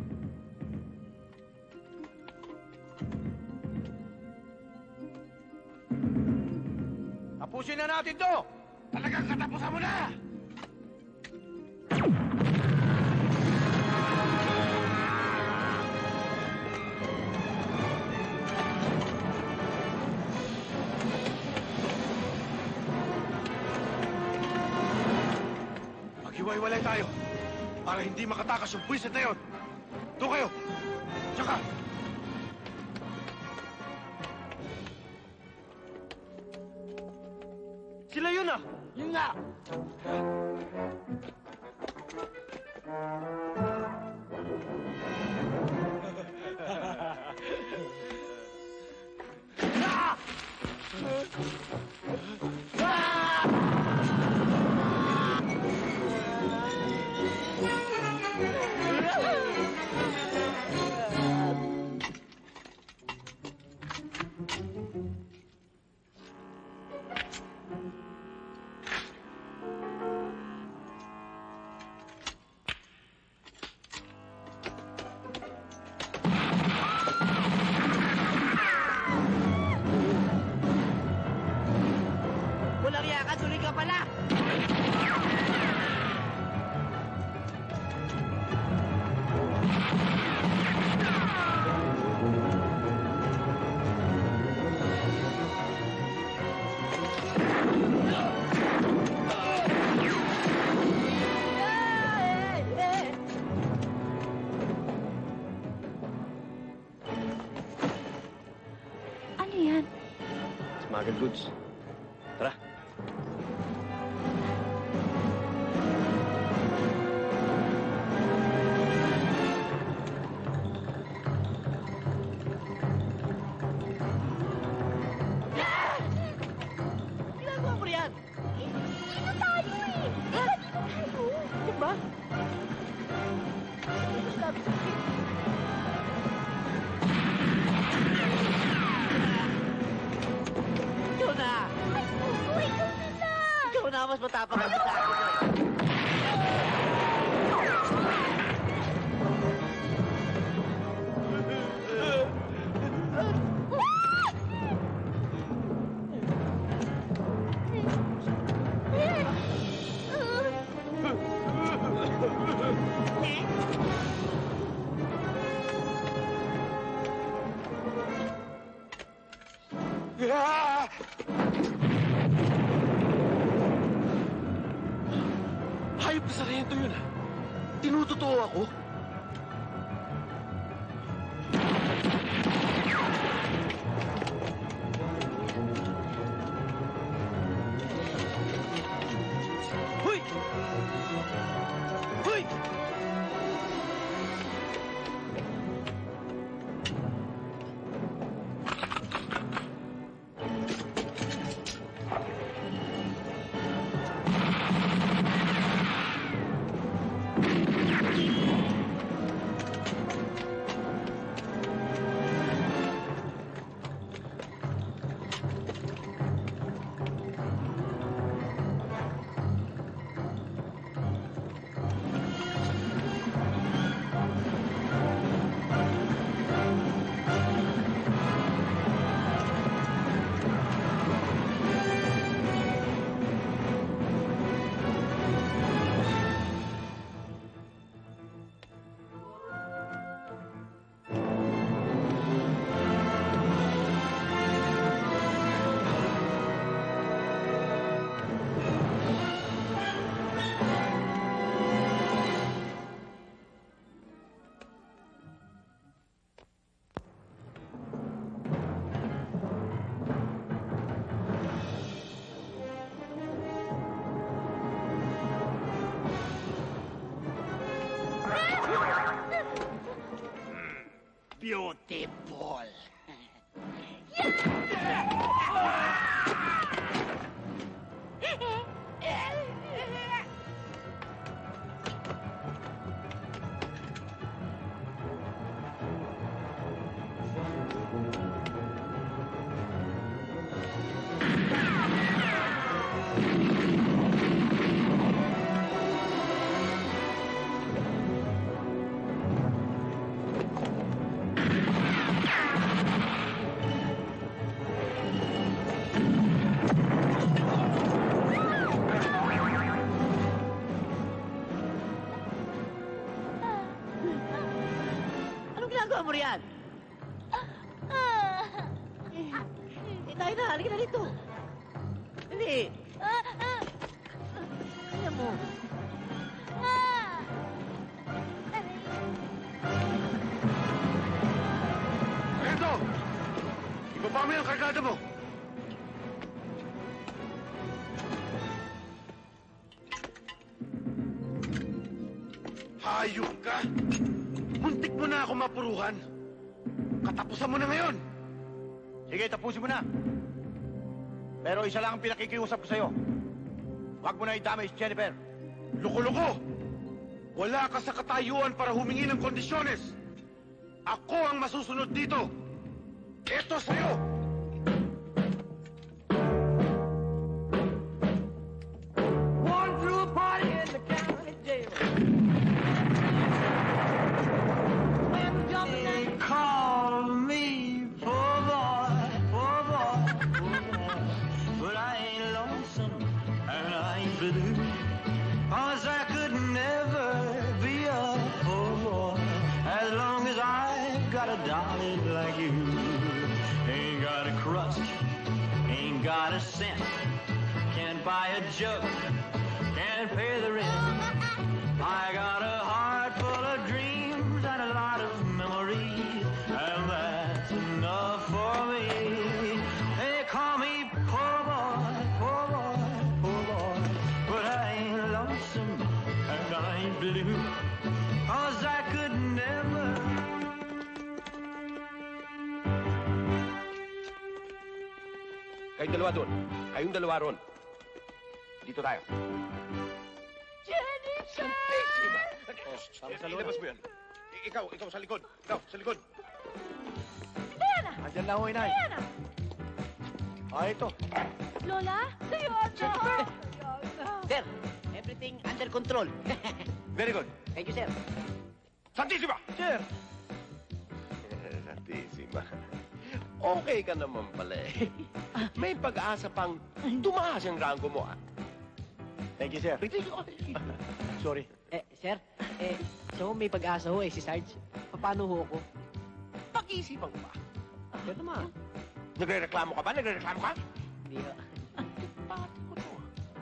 Tapusin na natin to! Talagang katapusan mo na! Maghiwa-hiwalay tayo para hindi makatakas yung buwisit na yun. Doon kayo! Tsaka! Sila yun ah! Yun nga! smuggled goods. Tara. Ginagawa mo riyan? Dito tayo eh! Diba dito tayo? Diba? Ito sinabi sa akin. Ikaw na! Ay, oo, ikaw na lang! Ikaw na mas matapang kami sa akin. Ah! Hayop na sarento yun, ah. Tinutotoo ako. Hoy! Hoy! Beautiful. Anong ginagawa mo riyan? Eh, tayo na, halika na dito. Dali. Kaya mo. Eto! Ibaba mo yung kargada mo! Hayop ka! Muntik mo na ako mapuruhan! Katapusan mo na ngayon! Sige, tapusin mo na. Pero isa lang ang pinakikiusap ko sa'yo. Huwag mo na idamay si Jennifer. Loko-loko! Wala ka sa katayuan para humingi ng kondisyones! Ako ang masusunod dito! Ito sa'yo! One through a party in the county jail. They call me poor boy, poor boy, poor boy. But I ain't lonesome and I ain't blue. 'Cause I could never be a poor boy as long as I got a darling like you. Ain't got a crust, ain't got a cent. Can't buy a jug, can't pay the rent. I got a heart full of dreams and a lot of memories, and that's enough for me. They call me Kayong dalawa doon. Kayong dalawa ron. Dito tayo. Jennifer! Santissima! Oh, tama sa loob. Ilabas mo yan. I- Ikaw, ikaw sa likod. Ikaw, sa likod. Diana! Andyan lang ho, inay. Diana! Ah, ito. Lola? Diana! Sir, everything under control. Very good. Thank you, sir. Santissima! Sir! Santissima. Okay ka naman pala eh. May pag-asa pang tumaas ang rango mo, ah. Thank you, sir. Sorry. Eh, sir, eh, so may pag-asa ho eh, si Sarge. Paano ho ako? Pag-isipan ko ba? Sir naman. Nagre-reklamo ka ba? Nagre-reklamo ka? Hindi ho. Pati ko to.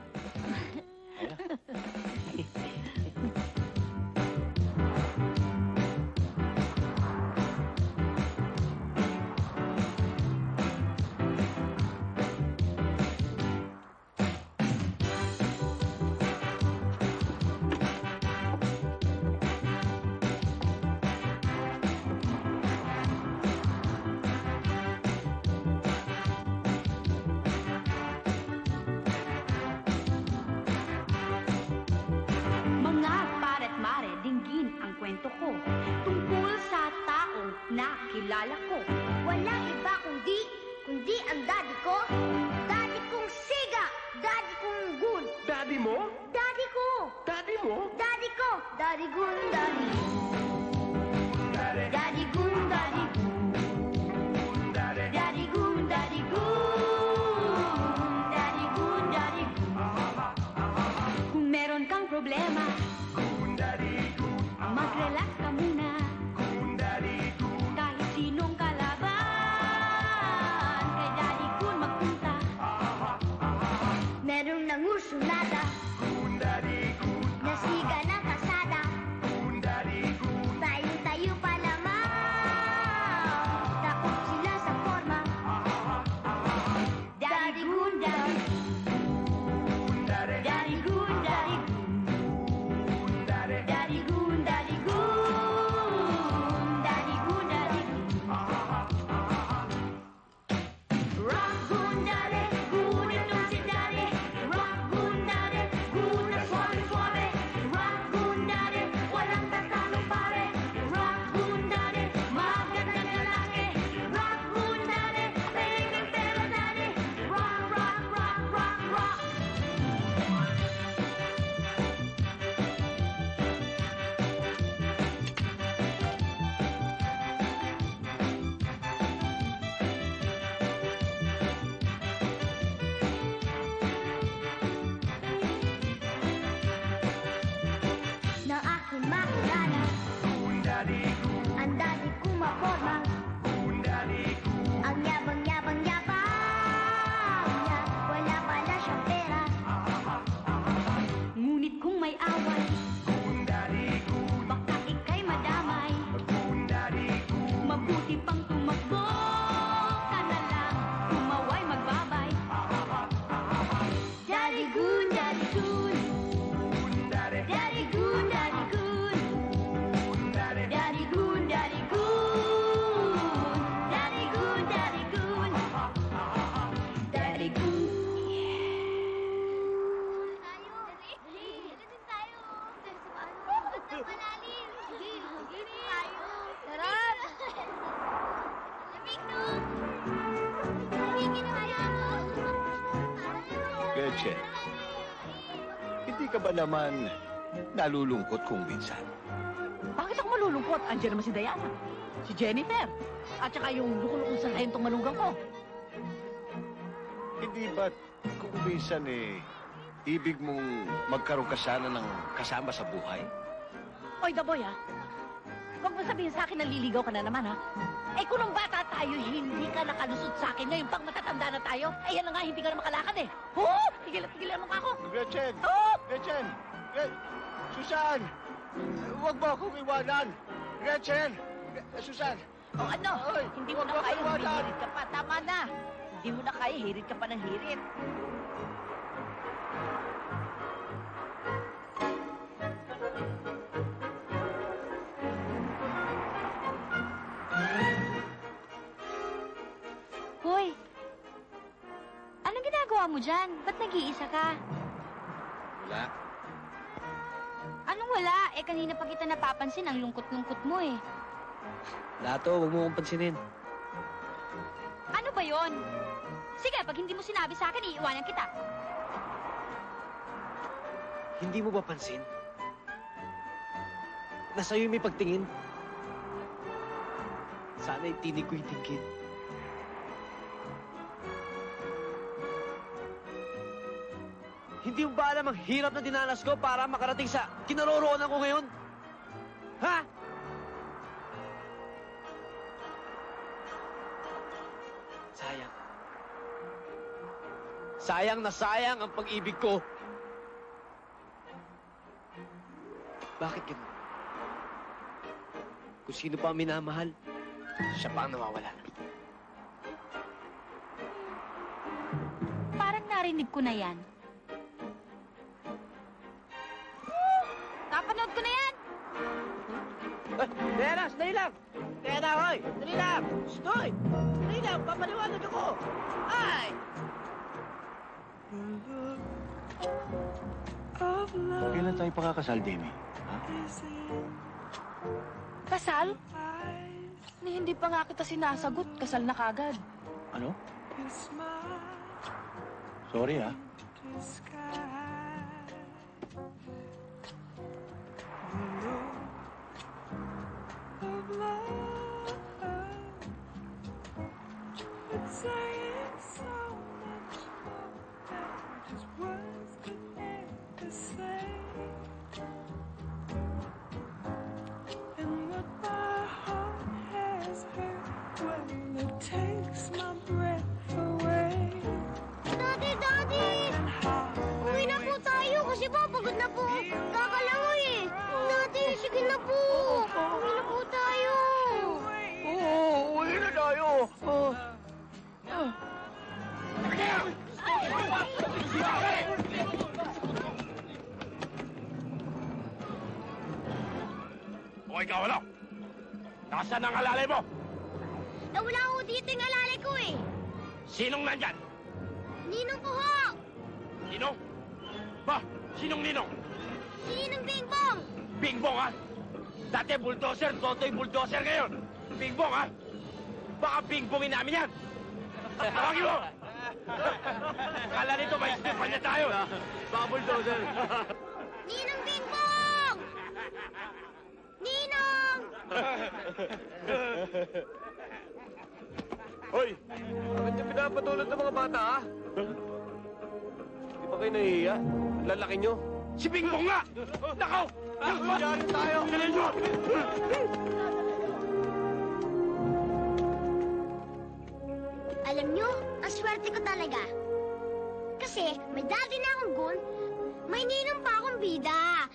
Mga paret mare, dinggin ang kwento ko tungkol sa taong nakilala ko. Walang iba kundi, kundi ang daddy ko. Daddy kong siga, daddy kong gun. Daddy mo? Daddy ko. Daddy mo? Daddy ko. Daddy gun, daddy. Daddy gun, daddy. Daddy gun, daddy gun. Daddy gun, daddy gun. Kung meron kang problema, mag-relax ka muna. Kahit sinong kalaban, kay Daddy Gun magpunta. Merong nangusunada. Nasiga ng kasada. Tayo-tayo pa naman. Takot sila sa forma. Daddy Gun, daddy. Daddy Gun, daddy. Daddy Gun, daddy Gun. Daddy Gun, daddy Rock Gun, daddy. Gun itong si daddy. Rock Gun, daddy. Gun na suave-suave. Rock Gun, daddy. Walang tatanong pare. Rock Gun, daddy. Magandang lalaki. Rock Gun, daddy. Pengeng pera, daddy. Rock, rock, rock, rock, rock. Nang aking makilala, ang daddy ko maporma. Ang yabang-yabang-yabang niya, wala pala siyang pera. Ngunit kung may away, baka ika'y madamay. Mabuti pang tumakbo ka na lang, tumaway magbabay. Daddy Gun, Daddy Gun. Daddy Gun, Daddy Gun. Daddy Gun, Daddy Gun. Daddy Gun, Daddy Gun. Daddy Gun. Sarap! Lamig, no? Lamigin tayo. Gretchen, hindi ka ba naman nalulungkot kung minsan? Bakit ako malulungkot? Andiyan naman si Diana, si Jennifer, at saka yung lukulukong sa lahintong manugang ko. Hindi ba kung minsan eh, ibig mong magkaroon ka sana ng kasama sa buhay? Oy, Daboy, ha? Huwag mo sabihin sa akin na liligaw ka na naman, ha? Eh, kung nung bata tayo, hindi ka nakalusot sa akin. Ngayon pang matatanda na tayo, eh, yan na nga, hindi ka na makalakad, eh. Oo! Tigil at tigilan mo ka ako. Gretchen! Oo! Gretchen! Gre- Susan! Huwag mo akong iwanan! Gretchen! Gre- Susan! O ano? Ay, Hindi mo huwag na mo kaya, akong iwanan! humihirit ka pa. Tama na. Hindi mo na kaya, hirit ka pa ng hirit. ginagawa mo dyan? Ba't nag-iisa ka? Wala. Anong wala? Eh, kanina pa kita napapansin, ang lungkot-lungkot mo eh. Lato, huwag mo akong pansinin. Ano ba yon? Sige, pag hindi mo sinabi sa akin, iiwanan kita. Hindi mo ba pansin? Nasa'yo may pagtingin. Sana'y tinig ko'y tingkit. Hindi mo ba alam ang hirap na dinanas ko para makarating sa kinaroroonan ko ngayon? Ha? Sayang. Sayang na sayang ang pag-ibig ko. Bakit ganun? Kung sino pa ang minamahal, siya pa ang nawawala. Parang narinig ko na yan. Napanood ko na yan! Eh, Diana, sandali lang! Diana, hoy! Sandali lang! Stoy! Sandali lang, papaliwanag ako! Ay! Kailan tayo pakakasal, Demi? Ha? Kasal? Ni hindi pa nga kita sinasagot, kasal na kagad. Ano? Sorry, ha? Daddy, Daddy! Uwi na po tayo kasi po pagod na po. Kakalangoy eh. Daddy, sige na po. Uwi na po tayo. Oo, uwi na tayo. Oh. O ikaw, ano? Nasaan ang alalay mo? Nawala ko dito yung alalay ko eh. Sinong nandyan? Ninong ko ho! Ninong? Ba, sinong ninong? Si Ninong Bingbong! Bingbong, ha? Dati bulldozer, toto'y bulldozer ngayon. Bingbong, ha? Baka bingbongin namin yan. Tawagin mo! Kala nito may stipan niya tayo. Baka bulldozer. Ninong Bingbong! Ninong! Hoy! Bakit niyo pinapatulad ng mga bata, ha? Di ba kayo nahihiya? Lalaki niyo. Si Bingbong nga! Nakaw! Nakaw! tayo! Galing mo! Alam nyo, ang swerte ko talaga. Kasi may daddy na akong gun, may ninong pa akong bida.